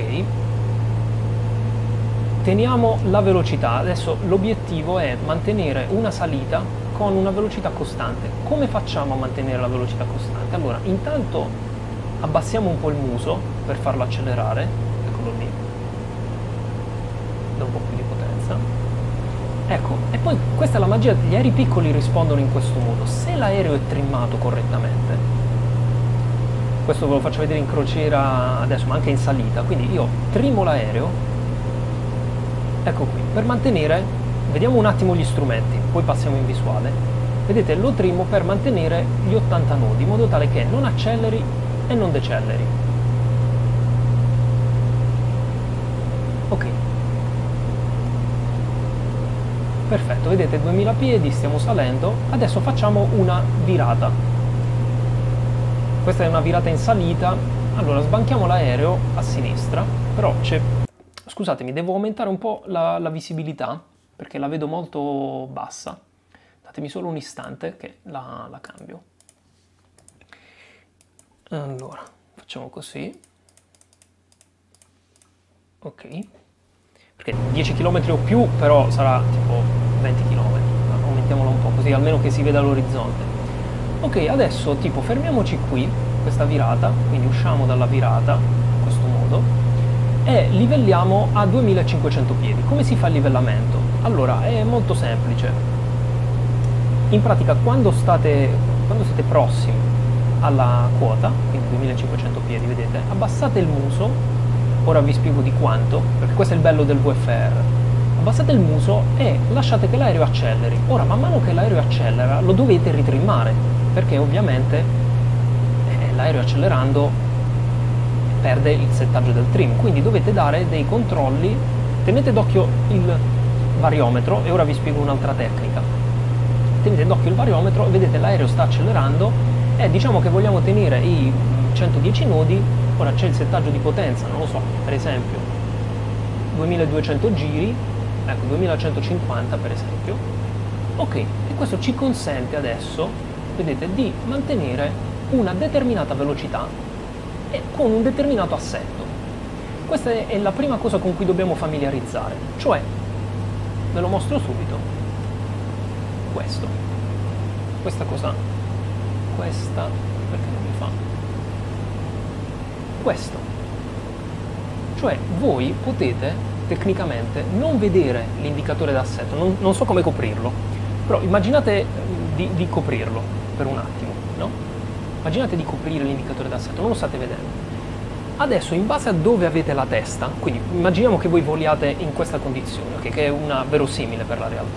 Teniamo la velocità, adesso l'obiettivo è mantenere una salita con una velocità costante. Come facciamo a mantenere la velocità costante? Allora, intanto abbassiamo un po' il muso per farlo accelerare, eccolo lì, da un po' più di potenza. Ecco, e poi questa è la magia, gli aerei piccoli rispondono in questo modo. Se l'aereo è trimmato correttamente, questo ve lo faccio vedere in crociera adesso, ma anche in salita, quindi io trimmo l'aereo. Ecco qui, per mantenere, vediamo un attimo gli strumenti, poi passiamo in visuale. Vedete, lo trimmo per mantenere gli 80 nodi, in modo tale che non acceleri e non decelleri. Ok. Perfetto, vedete 2000 piedi, stiamo salendo. Adesso facciamo una virata. Questa è una virata in salita. Allora, sbanchiamo l'aereo a sinistra, però c'è... Scusatemi, devo aumentare un po' la visibilità perché la vedo molto bassa. Datemi solo un istante che la cambio. Allora, facciamo così. Ok. Perché 10 km o più però sarà tipo 20 km. Aumentiamolo un po' così almeno che si veda l'orizzonte. Ok, adesso tipo fermiamoci qui, questa virata, quindi usciamo dalla virata, in questo modo, e livelliamo a 2500 piedi. Come si fa il livellamento? Allora, è molto semplice. In pratica, quando siete prossimi alla quota, quindi 2500 piedi, vedete, abbassate il muso, ora vi spiego di quanto, perché questo è il bello del VFR. Abbassate il muso e lasciate che l'aereo acceleri. Ora, man mano che l'aereo accelera, lo dovete ritrimmare, perché ovviamente l'aereo accelerando perde il settaggio del trim, quindi dovete dare dei controlli. Tenete d'occhio il variometro, e ora vi spiego un'altra tecnica. Tenete d'occhio il variometro e vedete l'aereo sta accelerando, e diciamo che vogliamo tenere i 110 nodi. Ora c'è il settaggio di potenza, non lo so, per esempio 2200 giri, ecco 2150 per esempio. Ok, e questo ci consente adesso, vedete, di mantenere una determinata velocità e con un determinato assetto. Questa è la prima cosa con cui dobbiamo familiarizzare, cioè, ve lo mostro subito, questa cosa, questa, perché non mi fa? Questo, cioè voi potete tecnicamente non vedere l'indicatore d'assetto, non so come coprirlo, però immaginate di coprirlo per un attimo, no? Immaginate di coprire l'indicatore d'assetto, non lo state vedendo. Adesso, in base a dove avete la testa, quindi immaginiamo che voi voliate in questa condizione, okay, che è una verosimile per la realtà.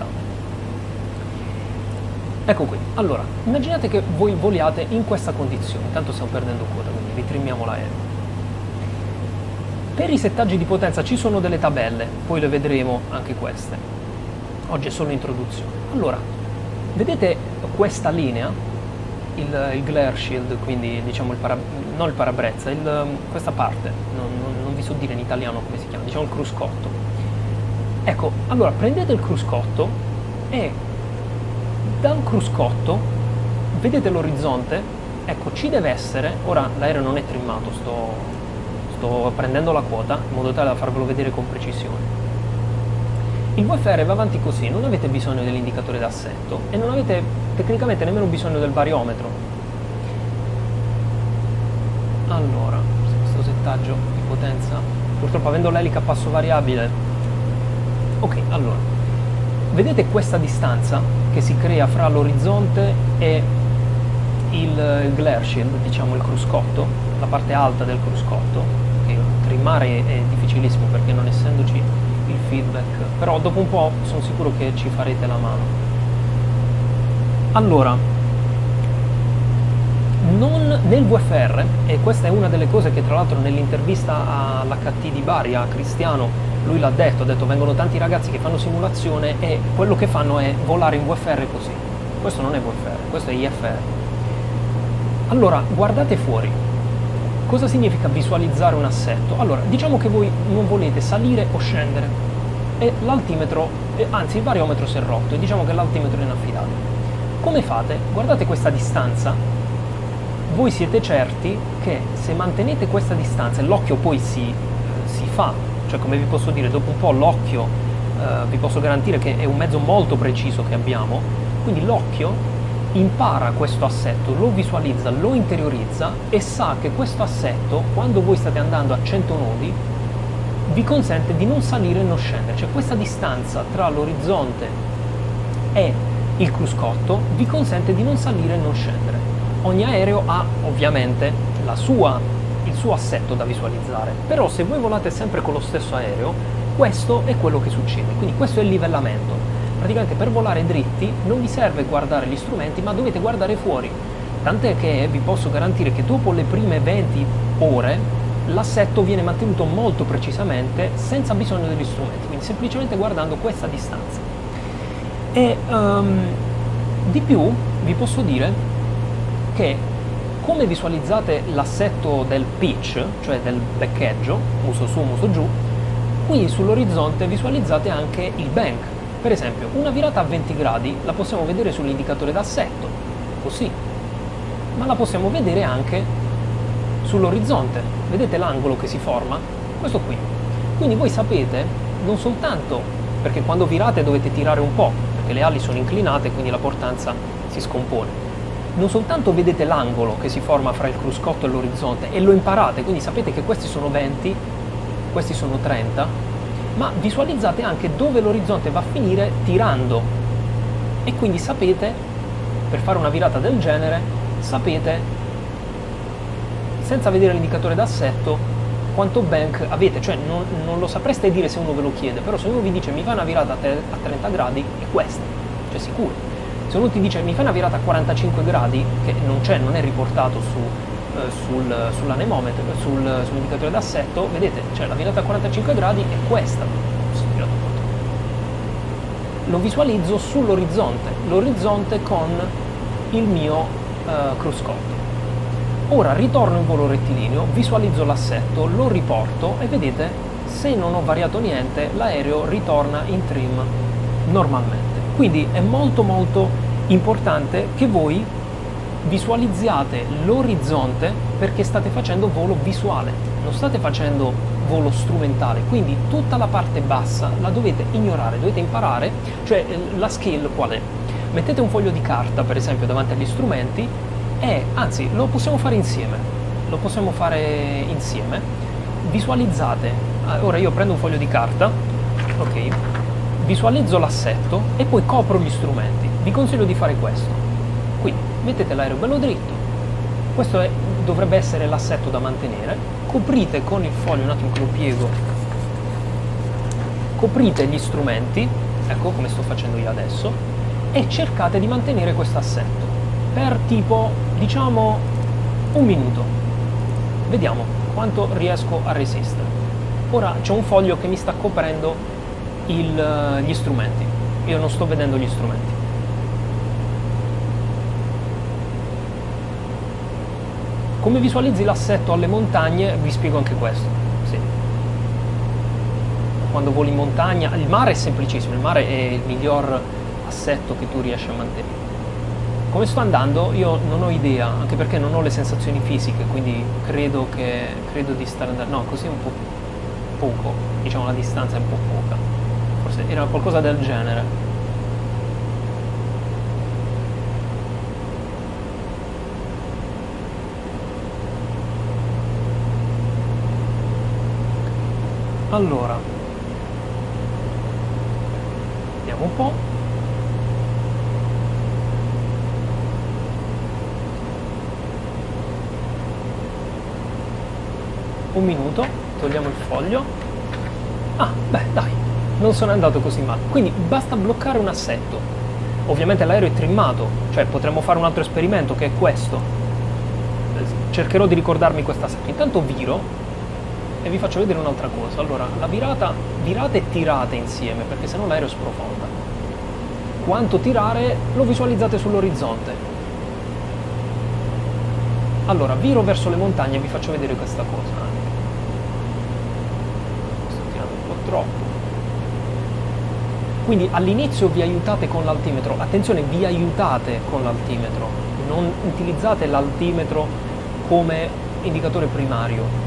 Ecco qui, allora, immaginate che voi voliate in questa condizione, intanto stiamo perdendo quota, quindi ritrimmiamo l'aereo. Per i settaggi di potenza ci sono delle tabelle, poi le vedremo anche queste. Oggi è solo introduzione. Allora, vedete questa linea, il glare shield, quindi diciamo non il parabrezza, questa parte, non vi so dire in italiano come si chiama, diciamo il cruscotto. Ecco, allora prendete il cruscotto e dal cruscotto vedete l'orizzonte, ecco ci deve essere, ora l'aereo non è trimmato, sto prendendo la quota in modo tale da farvelo vedere con precisione. Il VFR va avanti così, non avete bisogno dell'indicatore d'assetto e non avete tecnicamente nemmeno bisogno del variometro. Allora, questo settaggio di potenza, purtroppo avendo l'elica a passo variabile. Ok, allora, vedete questa distanza che si crea fra l'orizzonte e il glare shield, diciamo il cruscotto, la parte alta del cruscotto, che trimmare è difficilissimo perché non essendoci il feedback, però dopo un po' sono sicuro che ci farete la mano. Allora, nel VFR, e questa è una delle cose che tra l'altro nell'intervista all'HT di Bari a Cristiano lui l'ha detto, ha detto vengono tanti ragazzi che fanno simulazione e quello che fanno è volare in VFR così. Questo non è VFR, questo è IFR. Allora, guardate fuori. Cosa significa visualizzare un assetto? Allora, diciamo che voi non volete salire o scendere e l'altimetro, anzi il variometro si è rotto e diciamo che l'altimetro è inaffidabile. Come fate? Guardate questa distanza, voi siete certi che se mantenete questa distanza, e l'occhio poi si fa, cioè come vi posso dire, dopo un po' l'occhio, vi posso garantire che è un mezzo molto preciso che abbiamo, quindi l'occhio impara questo assetto, lo visualizza, lo interiorizza e sa che questo assetto, quando voi state andando a 100 nodi, vi consente di non salire e non scendere. Cioè questa distanza tra l'orizzonte e il cruscotto vi consente di non salire e non scendere. Ogni aereo ha ovviamente il suo assetto da visualizzare, però se voi volate sempre con lo stesso aereo, questo è quello che succede. Quindi questo è il livellamento. Praticamente per volare dritti non vi serve guardare gli strumenti, ma dovete guardare fuori. Tant'è che vi posso garantire che dopo le prime 20 ore l'assetto viene mantenuto molto precisamente senza bisogno degli strumenti, quindi semplicemente guardando questa distanza. E di più vi posso dire che come visualizzate l'assetto del pitch, cioè del beccheggio, muso su, muso giù, qui sull'orizzonte visualizzate anche il bank. Per esempio, una virata a 20 gradi la possiamo vedere sull'indicatore d'assetto, così, ma la possiamo vedere anche sull'orizzonte. Vedete l'angolo che si forma? Questo qui. Quindi voi sapete, non soltanto perché quando virate dovete tirare un po', perché le ali sono inclinate, quindi la portanza si scompone, non soltanto vedete l'angolo che si forma fra il cruscotto e l'orizzonte e lo imparate, quindi sapete che questi sono 20, questi sono 30, ma visualizzate anche dove l'orizzonte va a finire tirando, e quindi sapete, per fare una virata del genere, sapete, senza vedere l'indicatore d'assetto, quanto bank avete, cioè non lo sapreste dire se uno ve lo chiede, però se uno vi dice mi fa una virata a 30 gradi, è questa, cioè sicuro. Se uno ti dice mi fa una virata a 45 gradi, che non è riportato sull'anemometro, sull'indicatore d'assetto, vedete, cioè la virata a 45 gradi è questa. Lo visualizzo sull'orizzonte, l'orizzonte con il mio cruscotto. Ora ritorno in volo rettilineo, visualizzo l'assetto, lo riporto e vedete, se non ho variato niente, l'aereo ritorna in trim normalmente. Quindi è molto importante che voi visualizziate l'orizzonte, perché state facendo volo visuale, non state facendo volo strumentale, quindi tutta la parte bassa la dovete ignorare, dovete imparare, cioè la skill qual è? Mettete un foglio di carta per esempio davanti agli strumenti e, anzi, lo possiamo fare insieme, visualizzate, ora io prendo un foglio di carta, ok, visualizzo l'assetto e poi copro gli strumenti. Vi consiglio di fare questo. Quindi mettete l'aereo bello dritto, questo dovrebbe essere l'assetto da mantenere, coprite con il foglio, un attimo che lo piego, coprite gli strumenti, ecco come sto facendo io adesso, e cercate di mantenere questo assetto per tipo, diciamo, un minuto. Vediamo quanto riesco a resistere. Ora c'è un foglio che mi sta coprendo gli strumenti, io non sto vedendo gli strumenti. Come visualizzi l'assetto alle montagne, vi spiego anche questo. Sì. Quando voli in montagna, il mare è semplicissimo, il mare è il miglior assetto che tu riesci a mantenere. Come sto andando? Io non ho idea, anche perché non ho le sensazioni fisiche, quindi credo di stare andando, no, così un po' poco, diciamo la distanza è un po' poca, forse era qualcosa del genere. Allora, vediamo un po'. Un minuto, togliamo il foglio. Ah, beh, dai, non sono andato così male. Quindi basta bloccare un assetto. Ovviamente l'aereo è trimmato, cioè potremmo fare un altro esperimento che è questo. Cercherò di ricordarmi questo assetto. Intanto viro e vi faccio vedere un'altra cosa. Allora, la virate e tirate insieme, perché sennò l'aereo sprofonda. Quanto tirare lo visualizzate sull'orizzonte. Allora, viro verso le montagne e vi faccio vedere questa cosa anche. Sto tirando un po' troppo. Quindi all'inizio vi aiutate con l'altimetro. Attenzione, vi aiutate con l'altimetro. Non utilizzate l'altimetro come indicatore primario.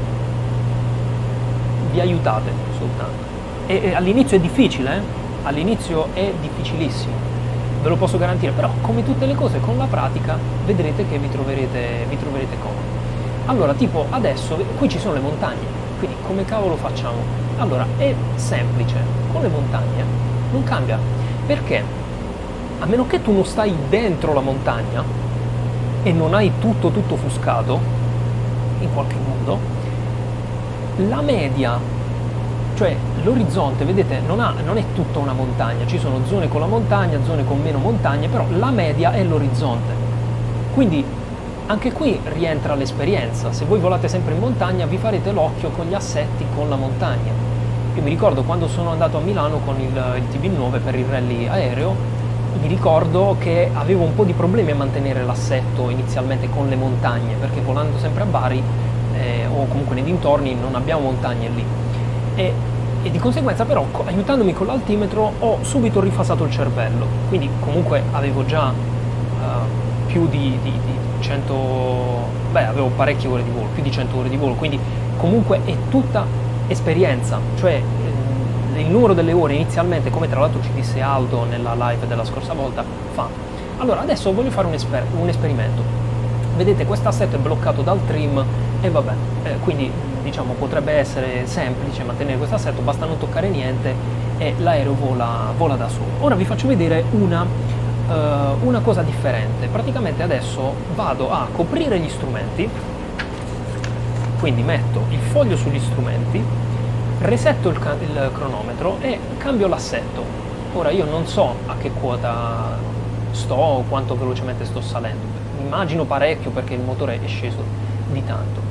Vi aiutate soltanto. E all'inizio è difficile, all'inizio è difficilissimo, ve lo posso garantire, però come tutte le cose con la pratica vedrete che vi troverete comodi. Allora, tipo adesso qui ci sono le montagne, quindi come cavolo facciamo? Allora, è semplice, con le montagne non cambia, perché a meno che tu non stai dentro la montagna e non hai tutto offuscato in qualche modo, la media, cioè l'orizzonte, vedete, non è tutta una montagna, ci sono zone con la montagna, zone con meno montagne, però la media è l'orizzonte. Quindi anche qui rientra l'esperienza. Se voi volate sempre in montagna vi farete l'occhio con gli assetti con la montagna. Io mi ricordo quando sono andato a Milano con il TB9 per il rally aereo, mi ricordo che avevo un po' di problemi a mantenere l'assetto inizialmente con le montagne, perché volando sempre a Bari o comunque nei dintorni non abbiamo montagne lì, e di conseguenza però aiutandomi con l'altimetro ho subito rifasato il cervello, quindi comunque avevo già più di 100, avevo parecchie ore di volo, più di 100 ore di volo, quindi comunque è tutta esperienza, cioè il numero delle ore inizialmente, come tra l'altro ci disse Aldo nella live della scorsa volta, fa Allora, adesso voglio fare un esperimento. Vedete, questo assetto è bloccato dal trim e vabbè, quindi diciamo potrebbe essere semplice mantenere questo assetto, basta non toccare niente e l'aereo vola da solo. Ora vi faccio vedere una cosa differente. Praticamente adesso vado a coprire gli strumenti, quindi metto il foglio sugli strumenti, resetto il cronometro e cambio l'assetto. Ora io non so a che quota sto o quanto velocemente sto salendo, immagino parecchio perché il motore è sceso di tanto.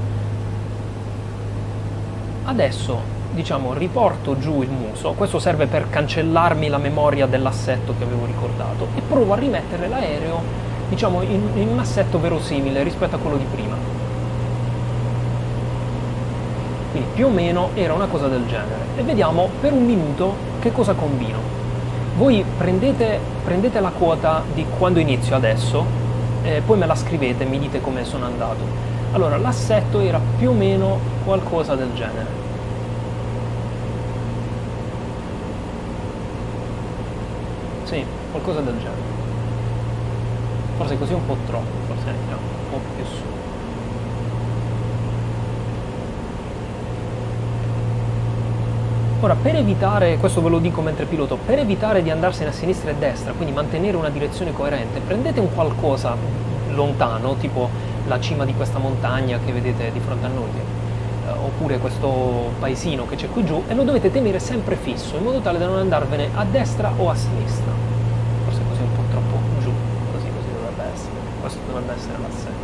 Adesso diciamo riporto giù il muso, questo serve per cancellarmi la memoria dell'assetto che avevo ricordato e provo a rimettere l'aereo diciamo in un assetto verosimile rispetto a quello di prima. Quindi più o meno era una cosa del genere e vediamo per un minuto che cosa combino. Voi prendete la quota di quando inizio adesso, poi me la scrivete e mi dite come sono andato. Allora, l'assetto era più o meno qualcosa del genere. Sì, qualcosa del genere. Forse così è un po' troppo, forse andiamo un po' più su. Ora, per evitare, questo ve lo dico mentre piloto, per evitare di andarsene a sinistra e a destra, quindi mantenere una direzione coerente, prendete un qualcosa lontano, tipo la cima di questa montagna che vedete di fronte a noi, oppure questo paesino che c'è qui giù, e lo dovete tenere sempre fisso, in modo tale da non andarvene a destra o a sinistra. Forse così è un po' troppo giù, così dovrebbe essere. Questo dovrebbe essere l'assetto.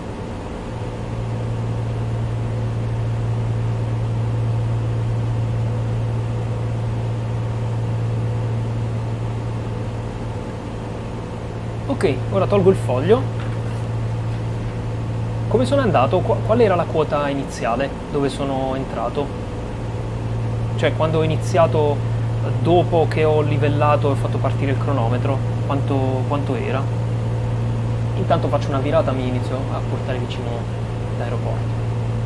Ok, ora tolgo il foglio. Come sono andato? Qual era la quota iniziale dove sono entrato? Cioè, quando ho iniziato dopo che ho livellato e ho fatto partire il cronometro, quanto era? Intanto faccio una virata e mi inizio a portare vicino l'aeroporto.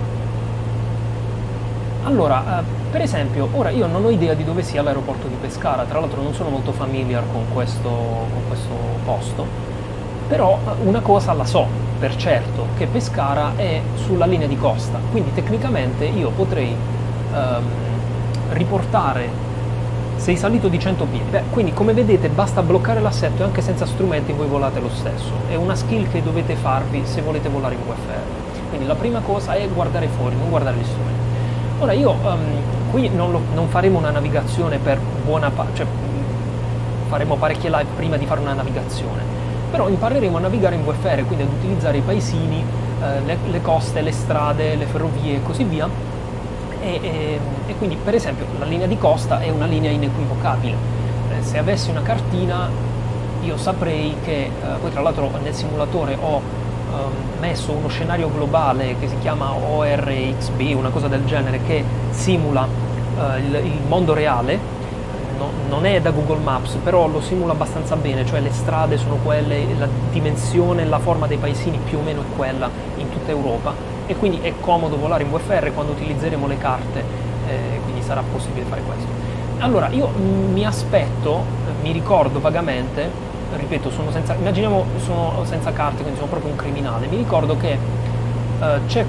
Allora, per esempio, ora io non ho idea di dove sia l'aeroporto di Pescara, tra l'altro non sono molto familiar con questo posto, però una cosa la so per certo, che Pescara è sulla linea di costa, quindi tecnicamente io potrei riportare, sei salito di 100 piedi, beh, quindi come vedete basta bloccare l'assetto e anche senza strumenti voi volate lo stesso, è una skill che dovete farvi se volete volare in VFR, quindi la prima cosa è guardare fuori, non guardare gli strumenti. Ora io qui non faremo una navigazione per buona parte, cioè faremo parecchie live prima di fare una navigazione, però impareremo a navigare in VFR, quindi ad utilizzare i paesini, le coste, le strade, le ferrovie e così via, e quindi per esempio la linea di costa è una linea inequivocabile, se avessi una cartina io saprei che, poi tra l'altro nel simulatore ho messo uno scenario globale che si chiama ORXB, una cosa del genere, che simula il mondo reale, non è da Google Maps, però lo simula abbastanza bene, cioè le strade sono quelle, la dimensione e la forma dei paesini più o meno è quella in tutta Europa, e quindi è comodo volare in VFR quando utilizzeremo le carte, quindi sarà possibile fare questo. Allora, io mi aspetto, mi ricordo vagamente, ripeto, immaginiamo sono senza carte, quindi sono proprio un criminale, mi ricordo che c'è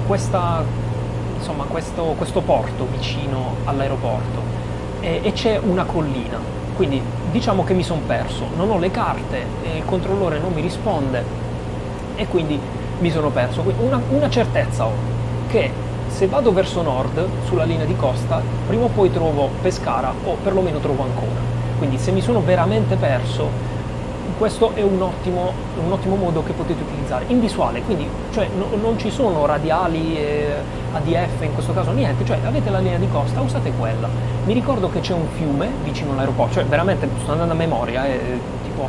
questo porto vicino all'aeroporto e c'è una collina, quindi diciamo che mi sono perso, non ho le carte, il controllore non mi risponde e quindi mi sono perso. Una certezza ho, che se vado verso nord sulla linea di costa prima o poi trovo Pescara o perlomeno trovo Ancona, quindi se mi sono veramente perso questo è un ottimo modo che potete utilizzare in visuale, quindi cioè, non ci sono radiali, ADF in questo caso, niente, cioè avete la linea di costa, usate quella. Mi ricordo che c'è un fiume vicino all'aeroporto, cioè veramente sto andando a memoria, tipo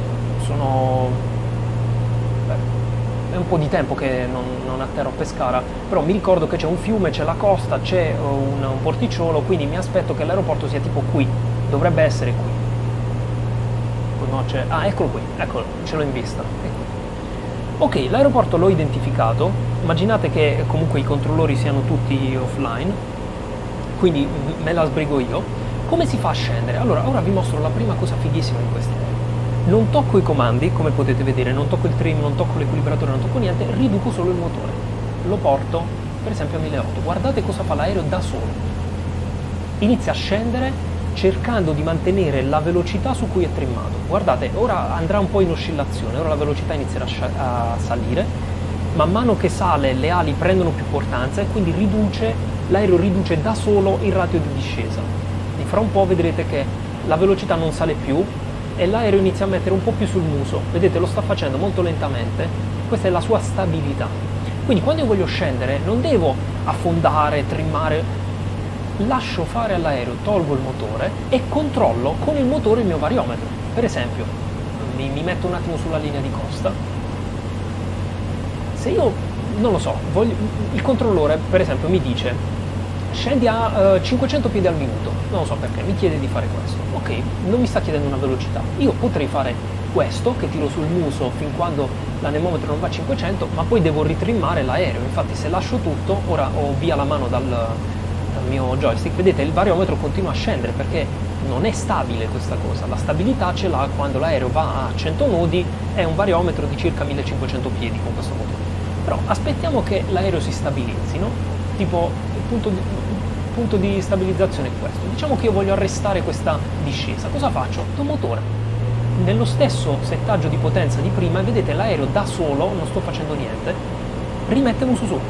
è un po' di tempo che non atterro a Pescara, però mi ricordo che c'è un fiume, c'è la costa, c'è un porticciolo, quindi mi aspetto che l'aeroporto sia tipo qui, dovrebbe essere qui. No, eccolo qui, eccolo, ce l'ho in vista. Ecco. Ok, l'aeroporto l'ho identificato, immaginate che comunque i controllori siano tutti offline, quindi me la sbrigo io. Come si fa a scendere? Allora, ora vi mostro la prima cosa fighissima di questi aerei. Non tocco i comandi, come potete vedere, non tocco il trim, non tocco l'equilibratore, non tocco niente, riduco solo il motore. Lo porto, per esempio, a 1800. Guardate cosa fa l'aereo da solo. Inizia a scendere cercando di mantenere la velocità su cui è trimmato. Guardate, ora andrà un po' in oscillazione, ora la velocità inizierà a salire, man mano che sale le ali prendono più importanza e quindi l'aereo riduce da solo il ratio di discesa. E fra un po' vedrete che la velocità non sale più e l'aereo inizia a mettere un po' più sul muso. Vedete, lo sta facendo molto lentamente, questa è la sua stabilità. Quindi quando io voglio scendere non devo affondare, trimmare, lascio fare all'aereo, tolgo il motore e controllo con il motore il mio variometro. Per esempio, mi metto un attimo sulla linea di costa. Se io, non lo so, il controllore per esempio mi dice scendi a 500 piedi al minuto, non lo so perché, mi chiede di fare questo. Ok, non mi sta chiedendo una velocità. Io potrei fare questo, che tiro sul muso fin quando l'anemometro non va a 500, ma poi devo ritrimmare l'aereo. Infatti se lascio tutto, ora ho via la mano dal mio joystick, vedete il variometro continua a scendere perché non è stabile questa cosa. La stabilità ce l'ha quando l'aereo va a 100 nodi, è un variometro di circa 1500 piedi con questo motore. Però aspettiamo che l'aereo si stabilizzi, no? Tipo il punto di stabilizzazione è questo. Diciamo che io voglio arrestare questa discesa. Cosa faccio? Do motore. Nello stesso settaggio di potenza di prima, vedete l'aereo da solo, non sto facendo niente, rimette muso su.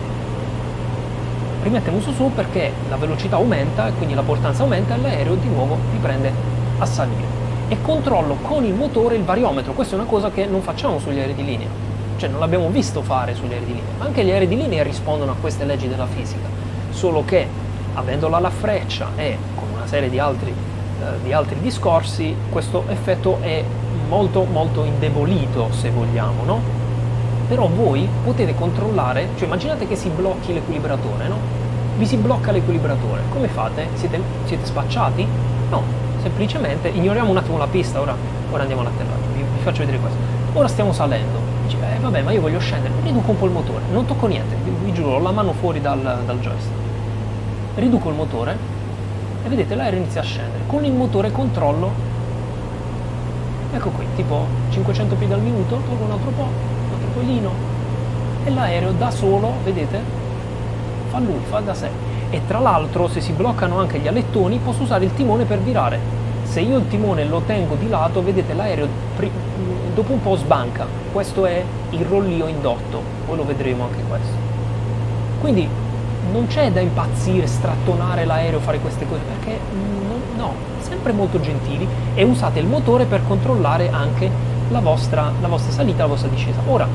Rimette muso su perché la velocità aumenta e quindi la portanza aumenta e l'aereo di nuovo riprende a salire. E controllo con il motore il variometro. Questa è una cosa che non facciamo sugli aerei di linea. Cioè non l'abbiamo visto fare sugli aerei di linea. Anche gli aerei di linea rispondono a queste leggi della fisica. Solo che avendola alla freccia e con una serie di altri discorsi, questo effetto è molto molto indebolito, se vogliamo, no? Però voi potete controllare, cioè immaginate che si blocchi l'equilibratore, no? Vi si blocca l'equilibratore, come fate? Siete spacciati? No, semplicemente ignoriamo un attimo la pista, ora andiamo all'atterraggio, vi faccio vedere questo. Ora stiamo salendo, dice, vabbè, ma io voglio scendere, riduco un po' il motore, non tocco niente, vi giuro, ho la mano fuori dal joystick. Riduco il motore e vedete l'aereo inizia a scendere. Con il motore controllo, ecco qui, tipo 500 piedi al minuto, tolgo un altro pochino e l'aereo da solo, vedete, fa da sé. E tra l'altro se si bloccano anche gli alettoni posso usare il timone per virare. Se io il timone lo tengo di lato, vedete l'aereo dopo un po' sbanca. Questo è il rollio indotto, poi lo vedremo anche questo. Quindi non c'è da impazzire, strattonare l'aereo, fare queste cose, perché no, sempre molto gentili e usate il motore per controllare anche la vostra salita, la vostra discesa. Ora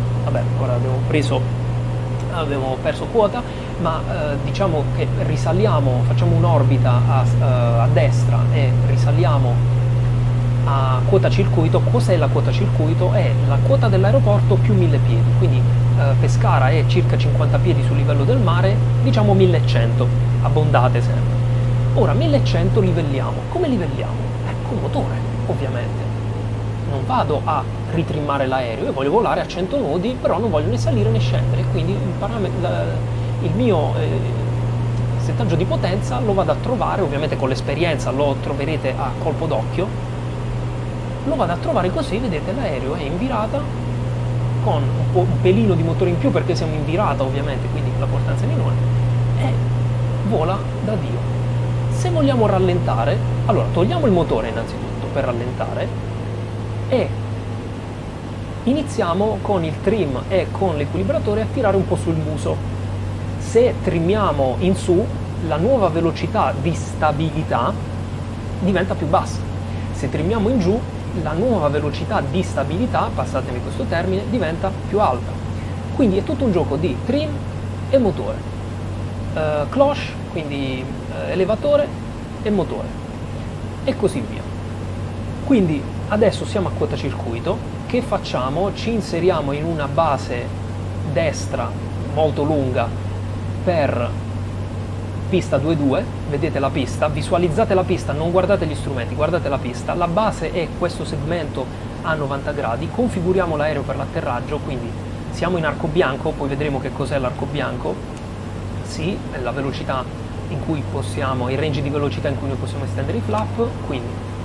abbiamo perso quota, ma diciamo che risaliamo, facciamo un'orbita a destra e risaliamo a quota circuito. Cos'è la quota circuito? È la quota dell'aeroporto più 1000 piedi, quindi Pescara è circa 50 piedi sul livello del mare, diciamo 1100, abbondate sempre. Ora 1100 livelliamo. Come livelliamo? Col motore, ovviamente. Non vado a ritrimmare l'aereo, io voglio volare a 100 nodi, però non voglio né salire né scendere, quindi il mio settaggio di potenza lo vado a trovare, ovviamente con l'esperienza lo troverete a colpo d'occhio, lo vado a trovare così, vedete l'aereo è in virata, con un pelino di motore in più perché siamo in virata ovviamente, quindi la portanza è minore, e vola da Dio. Se vogliamo rallentare, allora togliamo il motore innanzitutto per rallentare e iniziamo con il trim e con l'equilibratore a tirare un po' sul muso. Se trimmiamo in su, la nuova velocità di stabilità diventa più bassa. Se trimmiamo in giù, la nuova velocità di stabilità, passatemi questo termine, diventa più alta. Quindi è tutto un gioco di trim e motore, cloche, quindi elevatore e motore, e così via. Quindi adesso siamo a quota circuito. Che facciamo? Ci inseriamo in una base destra molto lunga per pista 2-2, vedete la pista, visualizzate la pista, non guardate gli strumenti, guardate la pista, la base è questo segmento a 90 gradi, configuriamo l'aereo per l'atterraggio, quindi siamo in arco bianco, poi vedremo che cos'è l'arco bianco, sì, è la velocità in cui possiamo, il range di velocità in cui noi possiamo estendere i flap, quindi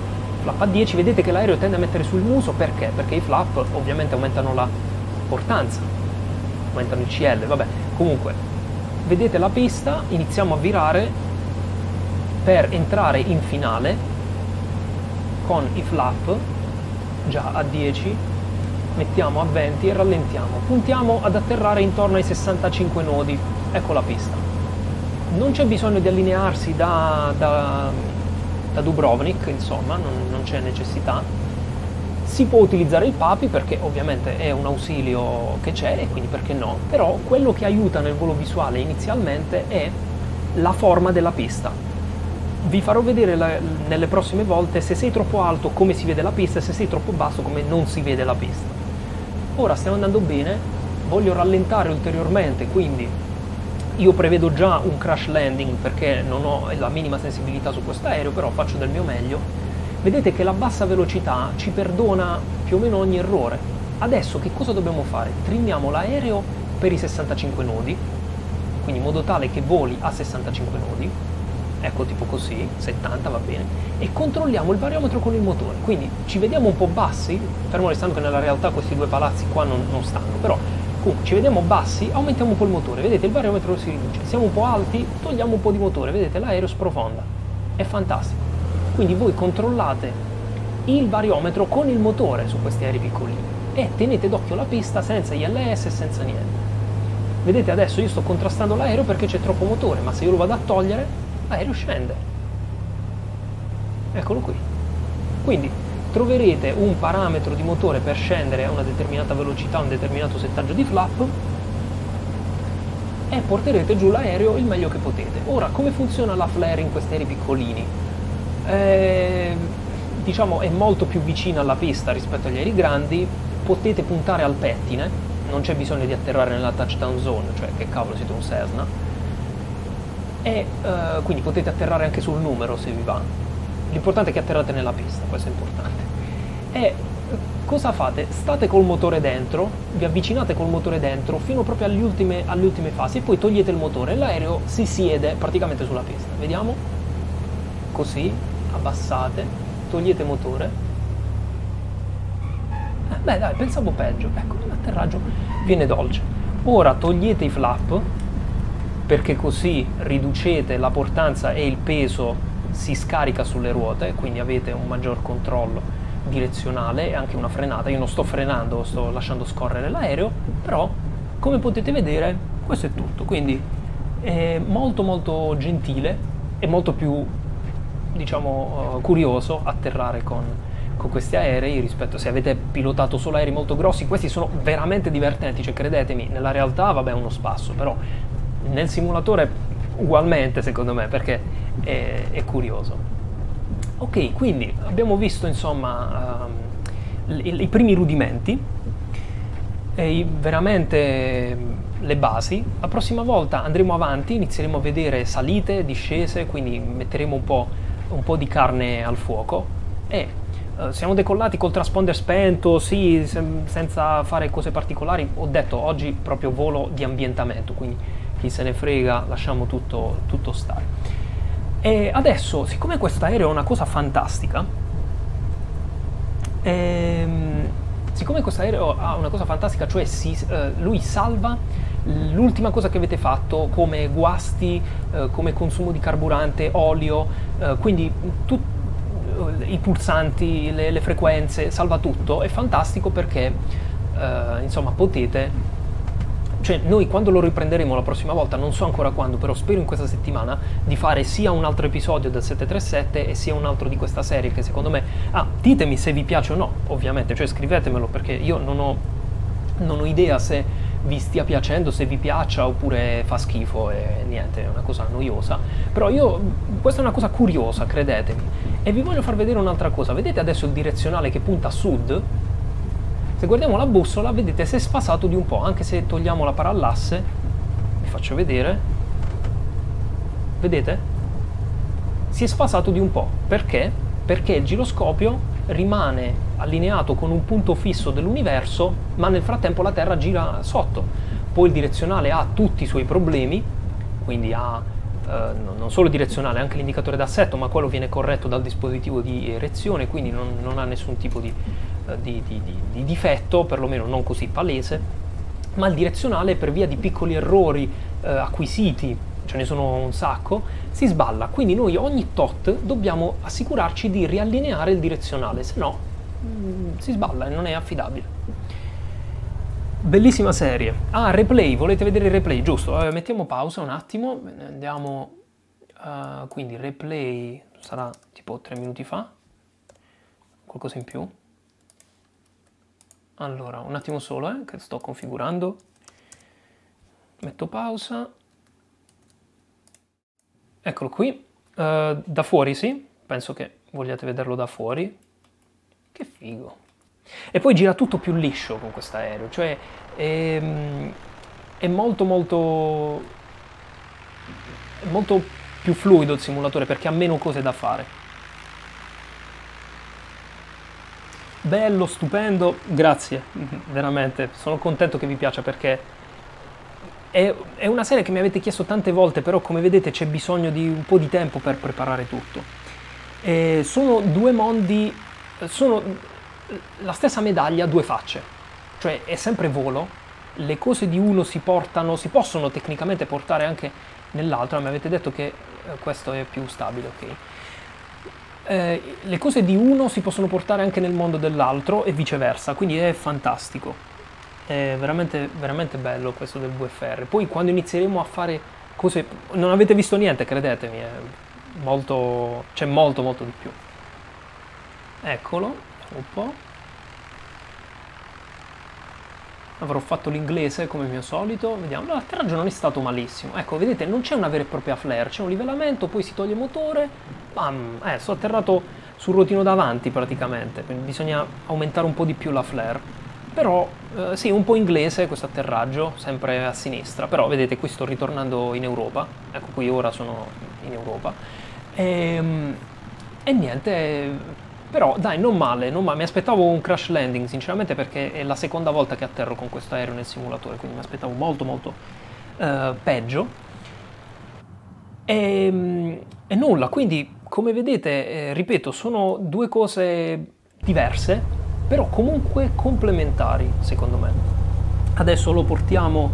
flap a 10, vedete che l'aereo tende a mettere sul muso, perché? Perché i flap ovviamente aumentano la portanza, aumentano il CL, vabbè, comunque, vedete la pista, iniziamo a virare per entrare in finale con i flap già a 10, mettiamo a 20 e rallentiamo, puntiamo ad atterrare intorno ai 65 nodi, ecco la pista. Non c'è bisogno di allinearsi da Dubrovnik, insomma, non c'è necessità. Si può utilizzare il PAPI perché ovviamente è un ausilio che c'è e quindi perché no, però quello che aiuta nel volo visuale inizialmente è la forma della pista. Vi farò vedere nelle prossime volte se sei troppo alto come si vede la pista e se sei troppo basso come non si vede la pista. Ora stiamo andando bene, voglio rallentare ulteriormente, quindi io prevedo già un crash landing perché non ho la minima sensibilità su questo aereo, però faccio del mio meglio. Vedete che la bassa velocità ci perdona più o meno ogni errore. Adesso che cosa dobbiamo fare? Trimmiamo l'aereo per i 65 nodi, quindi in modo tale che voli a 65 nodi, ecco tipo così, 70 va bene, e controlliamo il variometro con il motore, quindi ci vediamo un po' bassi, fermo restando che nella realtà questi due palazzi qua non stanno, però comunque ci vediamo bassi, aumentiamo un po' il motore, vedete il variometro si riduce, siamo un po' alti, togliamo un po' di motore, vedete l'aereo sprofonda, è fantastico. Quindi voi controllate il variometro con il motore su questi aerei piccolini e tenete d'occhio la pista senza ILS e senza niente. Vedete adesso io sto contrastando l'aereo perché c'è troppo motore, ma se io lo vado a togliere l'aereo scende. Eccolo qui. Quindi troverete un parametro di motore per scendere a una determinata velocità, un determinato settaggio di flap e porterete giù l'aereo il meglio che potete. Ora, come funziona la flare in questi aerei piccolini? Diciamo è molto più vicina alla pista rispetto agli aerei grandi, potete puntare al pettine, non c'è bisogno di atterrare nella touchdown zone, cioè che cavolo siete un Cessna, e quindi potete atterrare anche sul numero se vi va. L'importante è che atterrate nella pista, questo è importante. E cosa fate? State col motore dentro, vi avvicinate col motore dentro fino proprio alle ultime fasi e poi togliete il motore e l'aereo si siede praticamente sulla pista. Vediamo? Così, abbassate, togliete motore. Beh dai, pensavo peggio, ecco, l'atterraggio viene dolce. Ora togliete i flap, perché così riducete la portanza e il peso si scarica sulle ruote, quindi avete un maggior controllo direzionale e anche una frenata. Io non sto frenando, sto lasciando scorrere l'aereo, però come potete vedere questo è tutto, quindi è molto molto gentile e molto più, diciamo, curioso atterrare con questi aerei rispetto se avete pilotato solo aerei molto grossi. Questi sono veramente divertenti, cioè credetemi, nella realtà vabbè è uno spasso, però nel simulatore ugualmente secondo me, perché è curioso. Ok, quindi abbiamo visto insomma i primi rudimenti, veramente le basi. La prossima volta andremo avanti, inizieremo a vedere salite, discese, quindi metteremo un po' di carne al fuoco e siamo decollati col transponder spento, sì, senza fare cose particolari. Ho detto oggi proprio volo di ambientamento, quindi chi se ne frega, lasciamo tutto stare. E adesso, siccome quest'aereo è una cosa fantastica, siccome quest'aereo ha una cosa fantastica, cioè lui salva l'ultima cosa che avete fatto come guasti, come consumo di carburante, olio, quindi i pulsanti, le frequenze, salva tutto, è fantastico perché insomma potete, cioè noi quando lo riprenderemo la prossima volta, non so ancora quando, però spero in questa settimana, di fare sia un altro episodio del 737 e sia un altro di questa serie che secondo me, ditemi se vi piace o no, ovviamente, cioè scrivetemelo perché io non ho idea se vi stia piacendo, se vi piaccia oppure fa schifo e niente, è una cosa noiosa, però questa è una cosa curiosa, credetemi. E vi voglio far vedere un'altra cosa, vedete adesso il direzionale che punta a sud? Se guardiamo la bussola, vedete, si è sfasato di un po', anche se togliamo la parallasse, vi faccio vedere, vedete? Si è sfasato di un po', perché? Perché il giroscopio rimane allineato con un punto fisso dell'universo, ma nel frattempo la Terra gira sotto. Poi il direzionale ha tutti i suoi problemi, quindi ha non solo direzionale, anche l'indicatore d'assetto, ma quello viene corretto dal dispositivo di erezione, quindi non ha nessun tipo di difetto, perlomeno non così palese, ma il direzionale, per via di piccoli errori acquisiti, ce ne sono un sacco, si sballa. Quindi noi ogni tot dobbiamo assicurarci di riallineare il direzionale, se no si sballa e non è affidabile. Bellissima serie. Ah, replay, volete vedere il replay? Giusto, mettiamo pausa un attimo, andiamo, quindi replay sarà tipo 3 minuti fa, qualcosa in più. Allora, un attimo solo, che sto configurando. Metto pausa. Eccolo qui. Da fuori, sì. Penso che vogliate vederlo da fuori. Che figo. E poi gira tutto più liscio con questo aereo. Cioè, è molto più fluido il simulatore perché ha meno cose da fare. Bello, stupendo, grazie, veramente, sono contento che vi piaccia perché è una serie che mi avete chiesto tante volte, però come vedete c'è bisogno di un po' di tempo per preparare tutto. Sono due mondi, sono la stessa medaglia, due facce, cioè è sempre volo, le cose di uno si possono tecnicamente portare anche nell'altro, mi avete detto che questo è più stabile, ok? Le cose di uno si possono portare anche nel mondo dell'altro e viceversa, quindi è fantastico, è veramente, veramente bello questo del VFR. Poi quando inizieremo a fare cose, non avete visto niente, credetemi, c'è molto di più. Eccolo, un po'. Avrò fatto l'inglese come mio solito, vediamo, l'atterraggio non è stato malissimo, ecco, vedete, non c'è una vera e propria flare, c'è un livellamento, poi si toglie il motore, bam, sono atterrato sul ruotino davanti praticamente, quindi bisogna aumentare un po' di più la flare, però sì, un po' inglese questo atterraggio, sempre a sinistra, però vedete, qui sto ritornando in Europa, ecco, qui ora sono in Europa, e niente. Però dai, non male, mi aspettavo un crash landing sinceramente perché è la seconda volta che atterro con questo aereo nel simulatore, quindi mi aspettavo molto peggio. E nulla, quindi come vedete, ripeto, sono due cose diverse, però comunque complementari secondo me. Adesso lo portiamo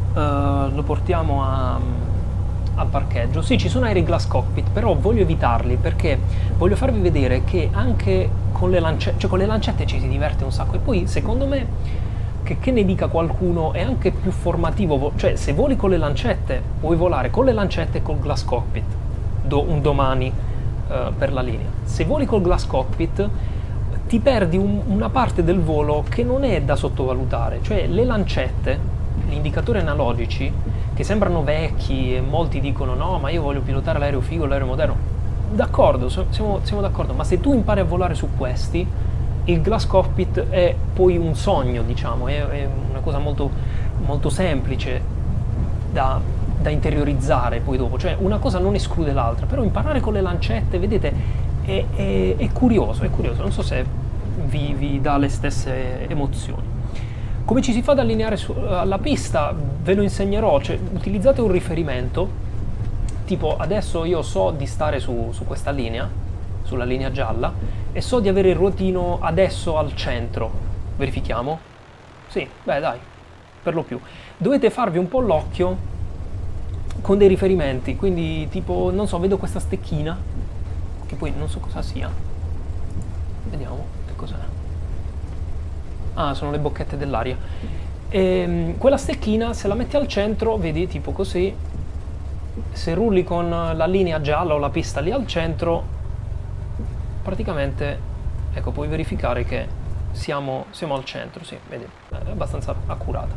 al parcheggio. Sì, ci sono aerei glass cockpit, però voglio evitarli perché voglio farvi vedere che anche con le lancette, cioè con le lancette ci si diverte un sacco. E poi, secondo me, che ne dica qualcuno, è anche più formativo. Cioè, se voli con le lancette, puoi volare con le lancette e col glass cockpit un domani per la linea. Se voli col glass cockpit, ti perdi una parte del volo che non è da sottovalutare. Cioè, le lancette, gli indicatori analogici, che sembrano vecchi e molti dicono no, ma io voglio pilotare l'aereo figo, l'aereo moderno. D'accordo, siamo d'accordo, ma se tu impari a volare su questi, il glass cockpit è poi un sogno, diciamo, è una cosa molto semplice da interiorizzare poi dopo. Cioè una cosa non esclude l'altra, però imparare con le lancette, vedete, è curioso, non so se vi dà le stesse emozioni. Come ci si fa ad allineare alla pista? Ve lo insegnerò, cioè utilizzate un riferimento, tipo adesso io so di stare su questa linea, sulla linea gialla, e so di avere il ruotino adesso al centro. Verifichiamo? Sì, beh dai, per lo più. Dovete farvi un po' l'occhio con dei riferimenti, quindi tipo, non so, vedo questa stecchina, che poi non so cosa sia. Vediamo che cos'è. Ah, sono le bocchette dell'aria. Quella stecchina, se la metti al centro, vedi, tipo così, se rulli con la linea gialla o la pista lì al centro, praticamente, ecco, puoi verificare che siamo al centro, sì, vedi, è abbastanza accurata.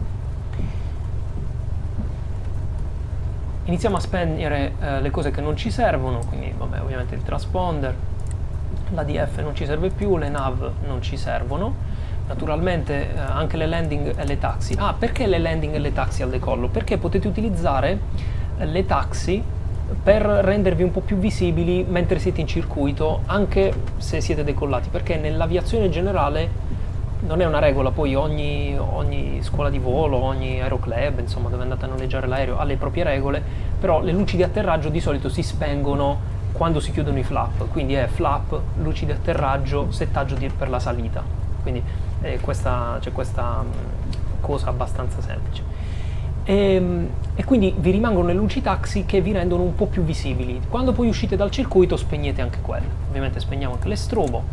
Iniziamo a spegnere le cose che non ci servono, quindi, vabbè, ovviamente il transponder, l'ADF non ci serve più, le nav non ci servono. Naturalmente anche le landing e le taxi. Ah, perché le landing e le taxi al decollo? Perché potete utilizzare le taxi per rendervi un po' più visibili mentre siete in circuito, anche se siete decollati, perché nell'aviazione generale non è una regola, poi ogni scuola di volo, ogni aeroclub, insomma, dove andate a noleggiare l'aereo ha le proprie regole, però le luci di atterraggio di solito si spengono quando si chiudono i flap, quindi è flap, luci di atterraggio, settaggio per la salita, quindi c'è questa cosa abbastanza semplice. E quindi vi rimangono le luci taxi che vi rendono un po' più visibili. Quando poi uscite dal circuito spegnete anche quelle, ovviamente spegniamo anche le strobo.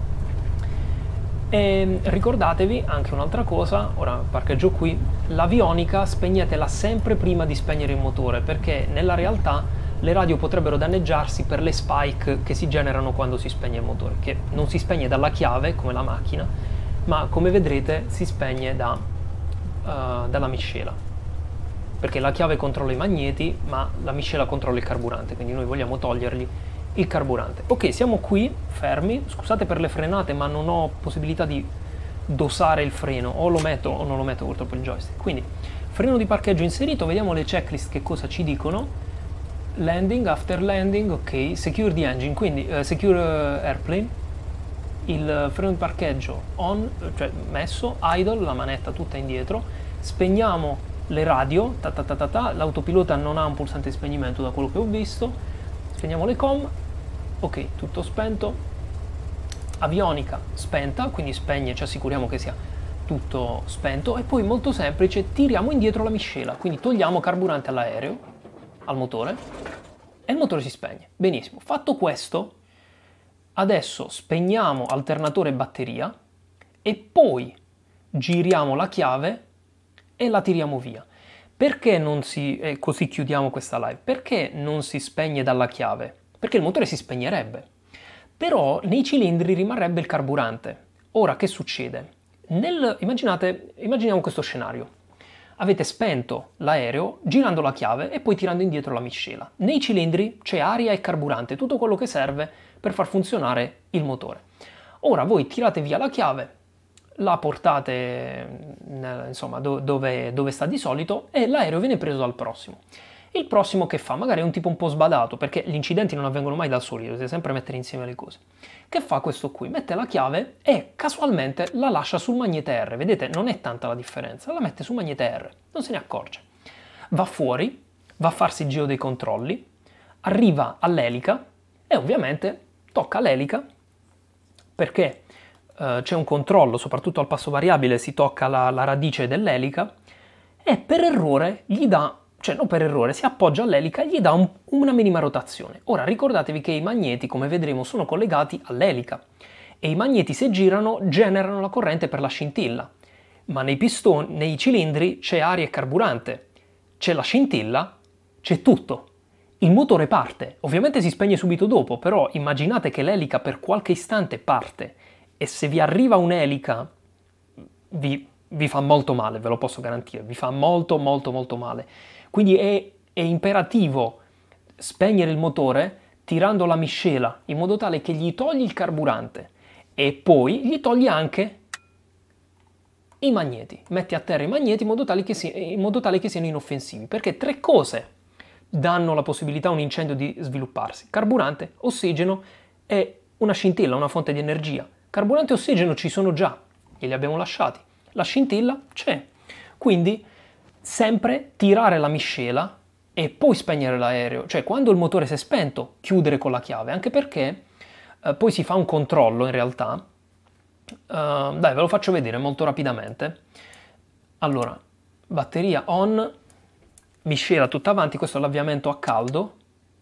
E ricordatevi anche un'altra cosa, ora parcheggio qui, l'avionica spegnetela sempre prima di spegnere il motore, perché nella realtà le radio potrebbero danneggiarsi per le spike che si generano quando si spegne il motore, che non si spegne dalla chiave come la macchina, ma come vedrete si spegne dalla miscela, perché la chiave controlla i magneti ma la miscela controlla il carburante, quindi noi vogliamo togliergli il carburante. Ok, siamo qui fermi, scusate per le frenate ma non ho possibilità di dosare il freno, o lo metto o non lo metto purtroppo il joystick. Quindi freno di parcheggio inserito, vediamo le checklist che cosa ci dicono. Landing, after landing, ok, secure the engine, quindi secure airplane, il freno di parcheggio on, cioè messo, idle, la manetta tutta indietro, spegniamo le radio, l'autopilota non ha un pulsante di spegnimento da quello che ho visto, spegniamo le com, ok, tutto spento, avionica spenta, quindi spegne, ci assicuriamo che sia tutto spento, e poi molto semplice, tiriamo indietro la miscela, quindi togliamo carburante all'aereo, al motore, e il motore si spegne. Benissimo, fatto questo, adesso spegniamo alternatore e batteria e poi giriamo la chiave e la tiriamo via. Perché non si... così chiudiamo questa live. Perché non si spegne dalla chiave? Perché il motore si spegnerebbe. Però nei cilindri rimarrebbe il carburante. Ora, che succede? Immaginiamo questo scenario. Avete spento l'aereo girando la chiave e poi tirando indietro la miscela. Nei cilindri c'è aria e carburante, tutto quello che serve per far funzionare il motore. Ora voi tirate via la chiave, la portate insomma dove sta di solito e l'aereo viene preso dal prossimo. Il prossimo che fa? Magari è un tipo un po' sbadato, perché gli incidenti non avvengono mai da soli, dovete sempre mettere insieme le cose. Che fa questo qui? Mette la chiave e casualmente la lascia sul magnete R. Vedete, non è tanta la differenza, la mette sul magnete R, non se ne accorge. Va fuori, va a farsi il giro dei controlli, arriva all'elica e ovviamente tocca l'elica perché c'è un controllo, soprattutto al passo variabile si tocca la radice dell'elica e per errore gli dà, cioè non per errore, si appoggia all'elica e gli dà una minima rotazione. Ora ricordatevi che i magneti, come vedremo, sono collegati all'elica e i magneti se girano generano la corrente per la scintilla, ma nei cilindri c'è aria e carburante, c'è la scintilla, c'è tutto. Il motore parte, ovviamente si spegne subito dopo, però immaginate che l'elica per qualche istante parte e se vi arriva un'elica vi fa molto male, ve lo posso garantire, vi fa molto molto molto male. Quindi è imperativo spegnere il motore tirando la miscela in modo tale che gli togli il carburante e poi gli togli anche i magneti. Metti a terra i magneti in modo tale che siano inoffensivi, perché tre cose danno la possibilità a un incendio di svilupparsi: carburante, ossigeno e una scintilla, una fonte di energia. Carburante e ossigeno ci sono già, glieli abbiamo lasciati. La scintilla c'è. Quindi sempre tirare la miscela e poi spegnere l'aereo. Cioè quando il motore si è spento, chiudere con la chiave, anche perché poi si fa un controllo in realtà. Dai, ve lo faccio vedere molto rapidamente. Allora, batteria on, miscela tutta avanti, questo è l'avviamento a caldo.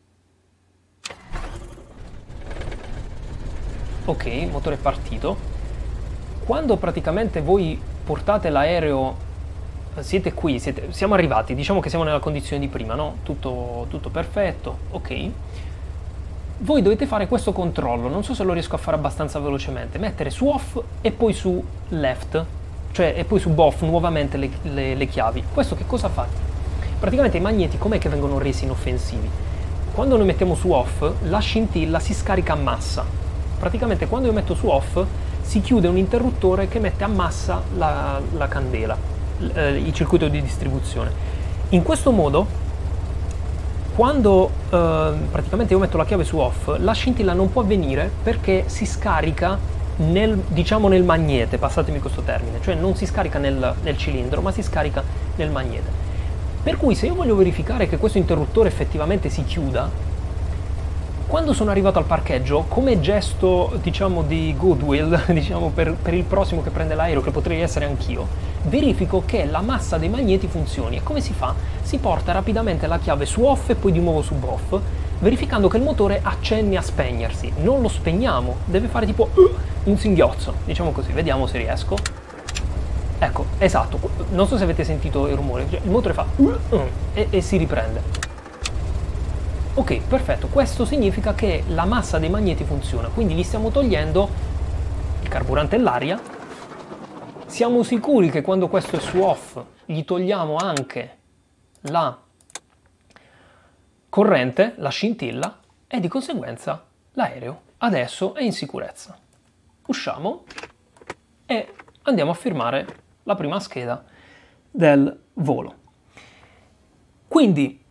Ok, il motore è partito. Quando praticamente voi portate l'aereo, siete qui, siamo arrivati, diciamo che siamo nella condizione di prima, no? Tutto perfetto, ok. Voi dovete fare questo controllo, non so se lo riesco a fare abbastanza velocemente, mettere su off e poi su left, cioè e poi su off nuovamente le chiavi. Questo che cosa fa? Praticamente i magneti com'è che vengono resi inoffensivi? Quando noi mettiamo su off, la scintilla si scarica a massa. Praticamente quando io metto su off si chiude un interruttore che mette a massa la candela, il circuito di distribuzione. In questo modo, quando praticamente io metto la chiave su off, la scintilla non può avvenire perché si scarica diciamo nel magnete, passatemi questo termine, cioè non si scarica nel cilindro, ma si scarica nel magnete. Per cui se io voglio verificare che questo interruttore effettivamente si chiuda, quando sono arrivato al parcheggio, come gesto, diciamo, di goodwill, diciamo, per il prossimo che prende l'aereo, che potrei essere anch'io, verifico che la massa dei magneti funzioni. E come si fa? Si porta rapidamente la chiave su off e poi di nuovo su off, verificando che il motore accenni a spegnersi. Non lo spegniamo, deve fare tipo un singhiozzo, diciamo così. Vediamo se riesco. Ecco, esatto, non so se avete sentito il rumore, il motore fa e si riprende. Ok, perfetto, questo significa che la massa dei magneti funziona, quindi gli stiamo togliendo il carburante e l'aria. Siamo sicuri che quando questo è su off gli togliamo anche la corrente, la scintilla, e di conseguenza l'aereo adesso è in sicurezza. Usciamo e andiamo a firmare la prima scheda del volo. Quindi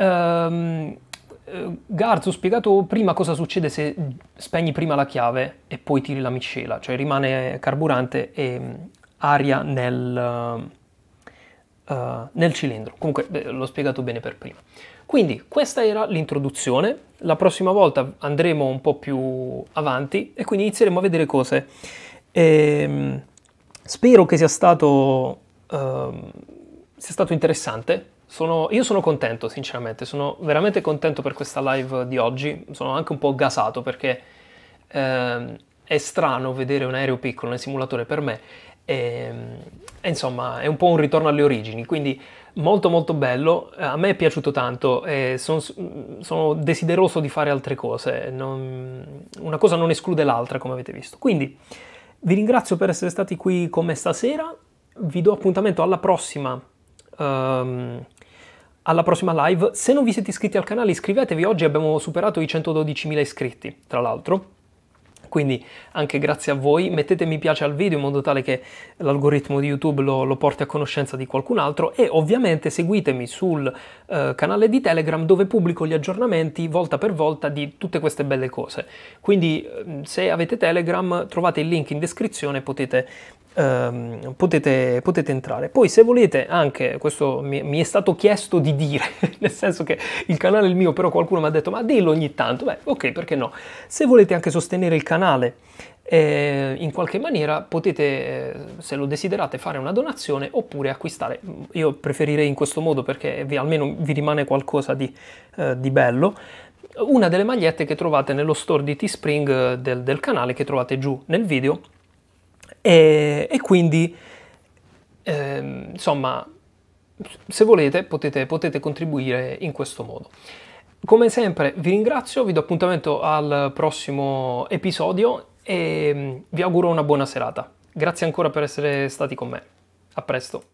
Garz, ho spiegato prima cosa succede se spegni prima la chiave e poi tiri la miscela, cioè rimane carburante e aria nel cilindro. Comunque l'ho spiegato bene per prima. Quindi questa era l'introduzione, la prossima volta andremo un po' più avanti e quindi inizieremo a vedere cose. Spero che sia stato interessante. Io sono contento, sinceramente, sono veramente contento per questa live di oggi, sono anche un po' gasato perché è strano vedere un aereo piccolo nel simulatore per me e insomma è un po' un ritorno alle origini, quindi molto molto bello, a me è piaciuto tanto e sono desideroso di fare altre cose, una cosa non esclude l'altra come avete visto. Quindi vi ringrazio per essere stati qui con me stasera, vi do appuntamento alla prossima live. Se non vi siete iscritti al canale iscrivetevi, oggi abbiamo superato i 112.000 iscritti, tra l'altro, quindi anche grazie a voi. Mettete mi piace al video in modo tale che l'algoritmo di YouTube lo porti a conoscenza di qualcun altro e ovviamente seguitemi sul canale di Telegram dove pubblico gli aggiornamenti volta per volta di tutte queste belle cose. Quindi se avete Telegram trovate il link in descrizione, potete entrare. Poi se volete anche, questo mi è stato chiesto di dire, nel senso che il canale è il mio, però qualcuno mi ha detto ma dillo ogni tanto, beh ok, perché no, se volete anche sostenere il canale in qualche maniera potete, se lo desiderate, fare una donazione oppure acquistare. Io preferirei in questo modo perché almeno vi rimane qualcosa di bello, una delle magliette che trovate nello store di Teespring del canale, che trovate giù nel video. E quindi insomma, se volete potete contribuire in questo modo. Come sempre vi ringrazio, vi do appuntamento al prossimo episodio e vi auguro una buona serata. Grazie ancora per essere stati con me. A presto.